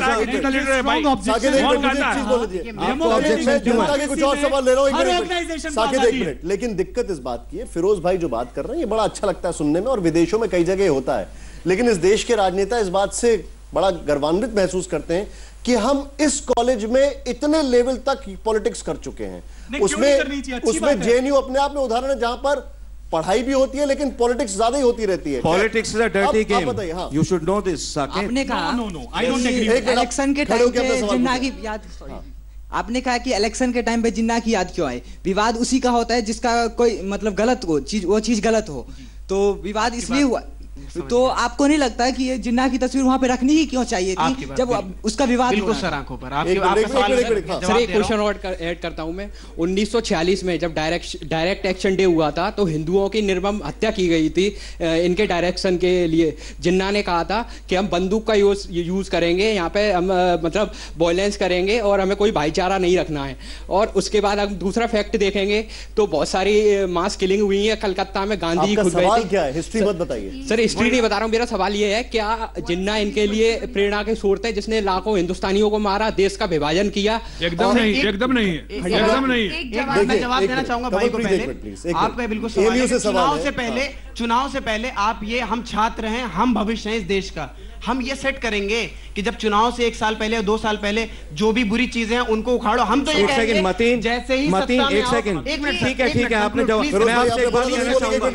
कुछ और सवाल ले रहा हूं, लेकिन दिक्कत इस बात की है, फिरोज भाई जो बात कर रहे हैं ये बड़ा अच्छा लगता है सुनने में और विदेशों में कई जगह होता है, लेकिन इस देश के राजनेता इस बात से बड़ा गर्वान्वित महसूस करते हैं कि हम इस कॉलेज में इतने लेवल तक पॉलिटिक्स कर चुके हैं। उसमें उसमें जेएनयू अपने आप में उदाहरण है जहां पर पढ़ाई भी होती है लेकिन पॉलिटिक्स ज्यादा ही होती रहती है। Politics is a dirty game, बताइए। हाँ, you should know this. Saket आपने कहा इलेक्शन के टाइम पे जिन्ना की याद, आपने कहा कि इलेक्शन के टाइम पे जिन्ना की याद क्यों आए? विवाद उसी का होता है जिसका कोई मतलब गलत हो चीज, वो चीज गलत हो, तो विवाद इसलिए हुआ। तो आपको नहीं लगता कि ये जिन्ना की तस्वीर वहां पे रखनी ही क्यों चाहिए थी जब उसका विवाद? बिल्कुल सर, आंखों पर आपके आपका सवाल सर, एक क्वेश्चन ऐड करता हूं मैं। उन्नीस सौ छियालीस में जब डायरेक्ट डायरेक्ट एक्शन डे हुआ था तो हिंदुओं की निर्मम हत्या की गई थी इनके डायरेक्शन के लिए। जिन्ना ने कहा था कि हम बंदूक का यूज यूज करेंगे, यहाँ पे हम मतलब वायलेंस करेंगे और हमें कोई भाईचारा नहीं रखना है। और उसके बाद हम दूसरा फैक्ट देखेंगे तो बहुत सारी मास किलिंग हुई है कलकत्ता में। गांधी खुद गए थे। क्या है हिस्ट्री मत बताइए सर, हिस्ट्री नहीं बता रहा हूं, मेरा सवाल ये है क्या जिन्ना इनके लिए प्रेरणा के स्रोत है जिसने लाखों हिंदुस्तानियों को मारा, देश का विभाजन किया? एकदम नहीं, एकदम नहीं, एकदम नहीं। मैं जवाब देना चाहूंगा भाई को पहले। आपका बिल्कुल सवाल है, चुनाव से पहले चुनाव से पहले आप ये, हम छात्र हैं, हम भविष्य हैं इस देश का, हम ये सेट करेंगे कि जब चुनाव से एक साल पहले दो साल पहले जो भी बुरी चीजें हैं उनको उखाड़ो। हम तो एक सेकंड मतीन, जैसे ही मतीन एक सेकंड, एक मिनट, ठीक है ठीक है, आपने जवाब। मैं आपसे एक बात कहना चाहूंगा,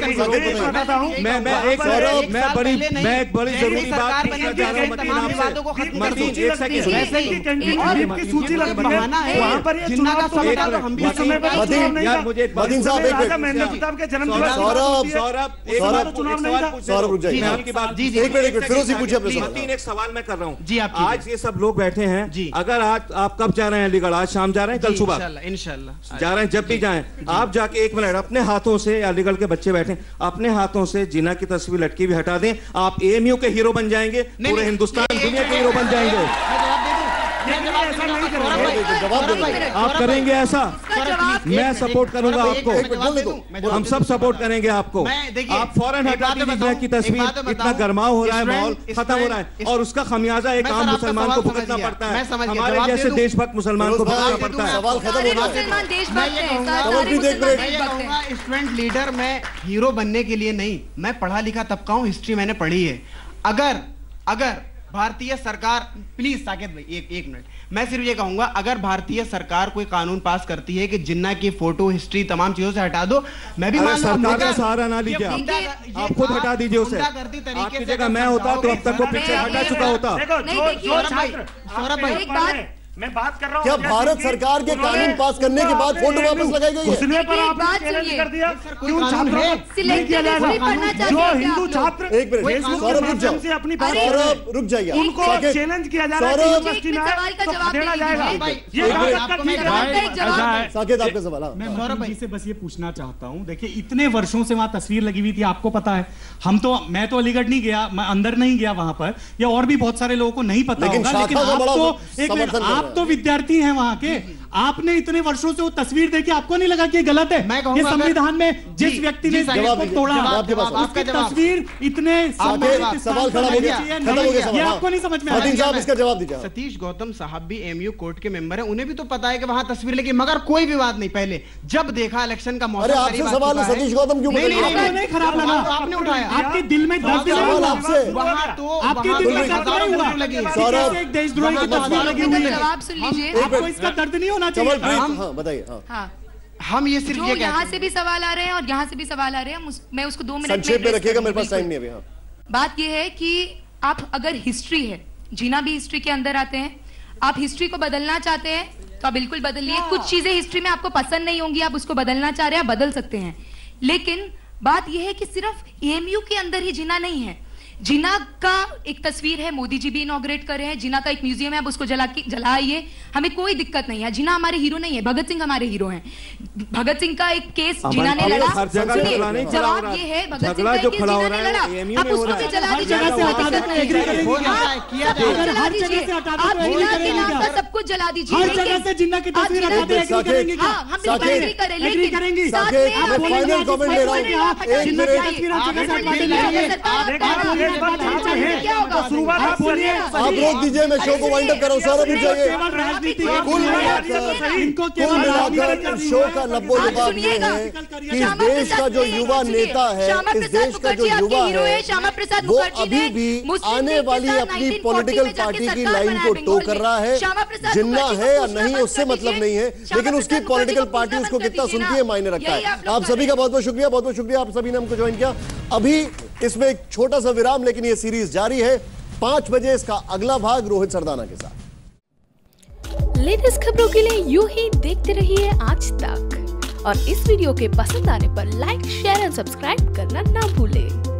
मैं मैं एक मैं बड़ी मैं एक बड़ी जरूरी बात पूछना चाह रहा हूं मतीन आपसे। मतीन एक सेकंड, वैसे ही की सूची बहाना है वहां पर ये जिन्ना का समय था तो हम भी समय पर मतीन यार मुझे मतीन साहब एक राजा महेंद्र प्रताप के जन्मदिन सौरभ सौरभ एक सौरभ चुनाव नहीं था। सौरभ रुक जाइए, मैं आपकी बात जी जी एक मिनट एक मिनट फिरोज जी पूछिए अपने सवाल। मतीन एक सवाल मैं कर रहा हूं जी, आप आज ये सब लोग बैठे हैं जी। अगर आज आप कब जा रहे हैं अलीगढ़? आज शाम जा रहे हैं, कल सुबह इंशाल्लाह जा रहे हैं? जब भी जाएं आप जाके एक मिनट अपने हाथों से, अलीगढ़ के बच्चे बैठे अपने हाथों से जिन्ना की तस्वीर लटकी हुई हटा दें, आप एएमयू के हीरो बन जाएंगे, पूरे हिंदुस्तान दुनिया के हीरो बन जाएंगे। आप करेंगे ऐसा? मैं सपोर्ट करूंगा आपको, हम सब सपोर्ट करेंगे आपको। आप फौरन हटा दीजिए की तस्वीर, इतना गरमाव हो रहा है, माहौल खत्म हो रहा है और उसका खमियाजा एक आम मुसलमान को भुगतना पड़ता है, हमारे जैसे देशभक्त मुसलमान को भुगतना पड़ता है। सवाल खत्म हो रहा है। स्टूडेंट लीडर मैं हीरो बनने के लिए नहीं, मैं पढ़ा लिखा तबका हूँ, हिस्ट्री मैंने पढ़ी है। अगर अगर भारतीय सरकार, प्लीज साकेत भाई एक एक मिनट, मैं सिर्फ ये कहूंगा, अगर भारतीय सरकार कोई कानून पास करती है कि जिन्ना की फोटो, हिस्ट्री, तमाम चीजों से हटा दो, मैं भी मान सरकार का सहारा ना लीजिए, आप खुद हटा दीजिए उसे। आपकी जगह मैं होता तो अब तक वो पीछे हटा चुका होता। सौरभ भाई एक बात मैं बात कर रहा हूँ, क्या भारत सरकार के कानून पास करने के बाद फोटो वापस लगाई गई है? उसने पर आपने चैलेंज कर दिया, क्यों छात्रों को नहीं किया जाएगा? जो हिंदू छात्र एक मिनट सौरभ रुक जाओ, से अपनी सौरभ रुक जाइए, उनको चैलेंज किया जा रहा है, यूनिवर्सिटी में तो खदेड़ा जाएगा। ये साकेत आपका सवाल। मैं सौरभ जी से बस ये पूछना चाहता हूँ, देखिए इतने वर्षों से वहाँ तस्वीर लगी हुई थी, आपको पता है, हम तो, मैं तो अलीगढ़ नहीं गया, मैं अंदर नहीं गया वहां पर, या और भी बहुत सारे लोगों को नहीं पता होगा, लेकिन आप तो एक मिनट, आप तो विद्यार्थी हैं वहां के, आपने इतने वर्षों से वो तस्वीर देखी, आपको नहीं लगा कि ये गलत है? ये संविधान में जिस व्यक्ति ने देश को तोड़ा, उसकी तस्वीर इतने सवाल खड़ा हो गया, ये आपको नहीं समझ में आया? इसका जवाब दीजिए। सतीश गौतम साहब भी एमयू कोर्ट के मेंबर हैं, उन्हें भी तो पता है कि वहां तस्वीर लगी, मगर कोई विवाद नहीं। पहले जब देखा इलेक्शन का मौसम, आपसे सवाल है सतीश गौतम क्यों? नहीं खराब लगा, आपने उठाया, आपके दिल में दर्द नहीं हुआ? आपसे वहां तो आपके दिल में दर्द नहीं हुआ? एक देशद्रोही की तस्वीर लगी हुई है, जवाब सुन लीजिए, आपको इसका दर्द नहीं होना चाहिए? हाँ बताइए। हाँ हम ये सिर्फ जो यहाँ से भी सवाल आ रहे हैं और यहाँ से भी सवाल आ रहे हैं, मैं उसको दो मिनट संक्षेप में रखिएगा, मेरे पास टाइम नहीं है। बात ये है कि आप अगर हिस्ट्री है, जीना भी हिस्ट्री के अंदर आते हैं, आप हिस्ट्री को बदलना चाहते हैं तो आप बिल्कुल बदलिए। कुछ चीजें हिस्ट्री में आपको पसंद नहीं होंगी, आप उसको बदलना चाह रहे हैं, बदल सकते हैं, लेकिन बात यह है कि सिर्फ एएमयू के अंदर ही जीना नहीं है। जिना का एक तस्वीर है, मोदी जी भी इनॉग्रेट कर रहे हैं, जिना का एक म्यूजियम है, आप उसको जला के जलाइए, हमें कोई दिक्कत नहीं है। जिना हमारे हीरो नहीं है, भगत सिंह हमारे हीरो हैं। भगत सिंह का एक केस जिना ने लड़ा, जवाब ये है भगत सिंह का एक केस जिना ने लड़ा, आप उसको भी जला दीजिए, आप जिना के नाम पर सब कुछ जला दीजिए, हर जगह से जिन्ना की तस्वीर हटा दें, एग्री करेंगे क्या? हम बिल्कुल एग्री करें, लेकिन साथ में मैं फाइनल कमेंट ले रहा हूं, एक मिनट आप रोक दीजिए, मैं शो को वाइंड अप कर रहा हूं। सौरभ रुक जाइए। कुल मिलाकर शो का नब्बो जवाब ये है कि इस देश का जो युवा नेता है, इस देश का जो युवा है, वो अभी भी आने वाली अपनी पॉलिटिकल पार्टी की लाइन को टो कर रहा है। जिन्ना है या नहीं उससे मतलब नहीं है, लेकिन उसकी पॉलिटिकल पार्टी उसको कितना सुनती है मायने रखता है। आप सभी का बहुत बहुत शुक्रिया, बहुत बहुत शुक्रिया आप सभी ने हमको ज्वाइन किया। अभी इसमें एक छोटा सा विराम, लेकिन ये सीरीज जारी है। पांच बजे इसका अगला भाग रोहित सरदाना के साथ। लेटेस्ट खबरों के लिए यूं ही देखते रहिए आज तक, और इस वीडियो के पसंद आने पर लाइक, शेयर एंड सब्सक्राइब करना ना भूलें।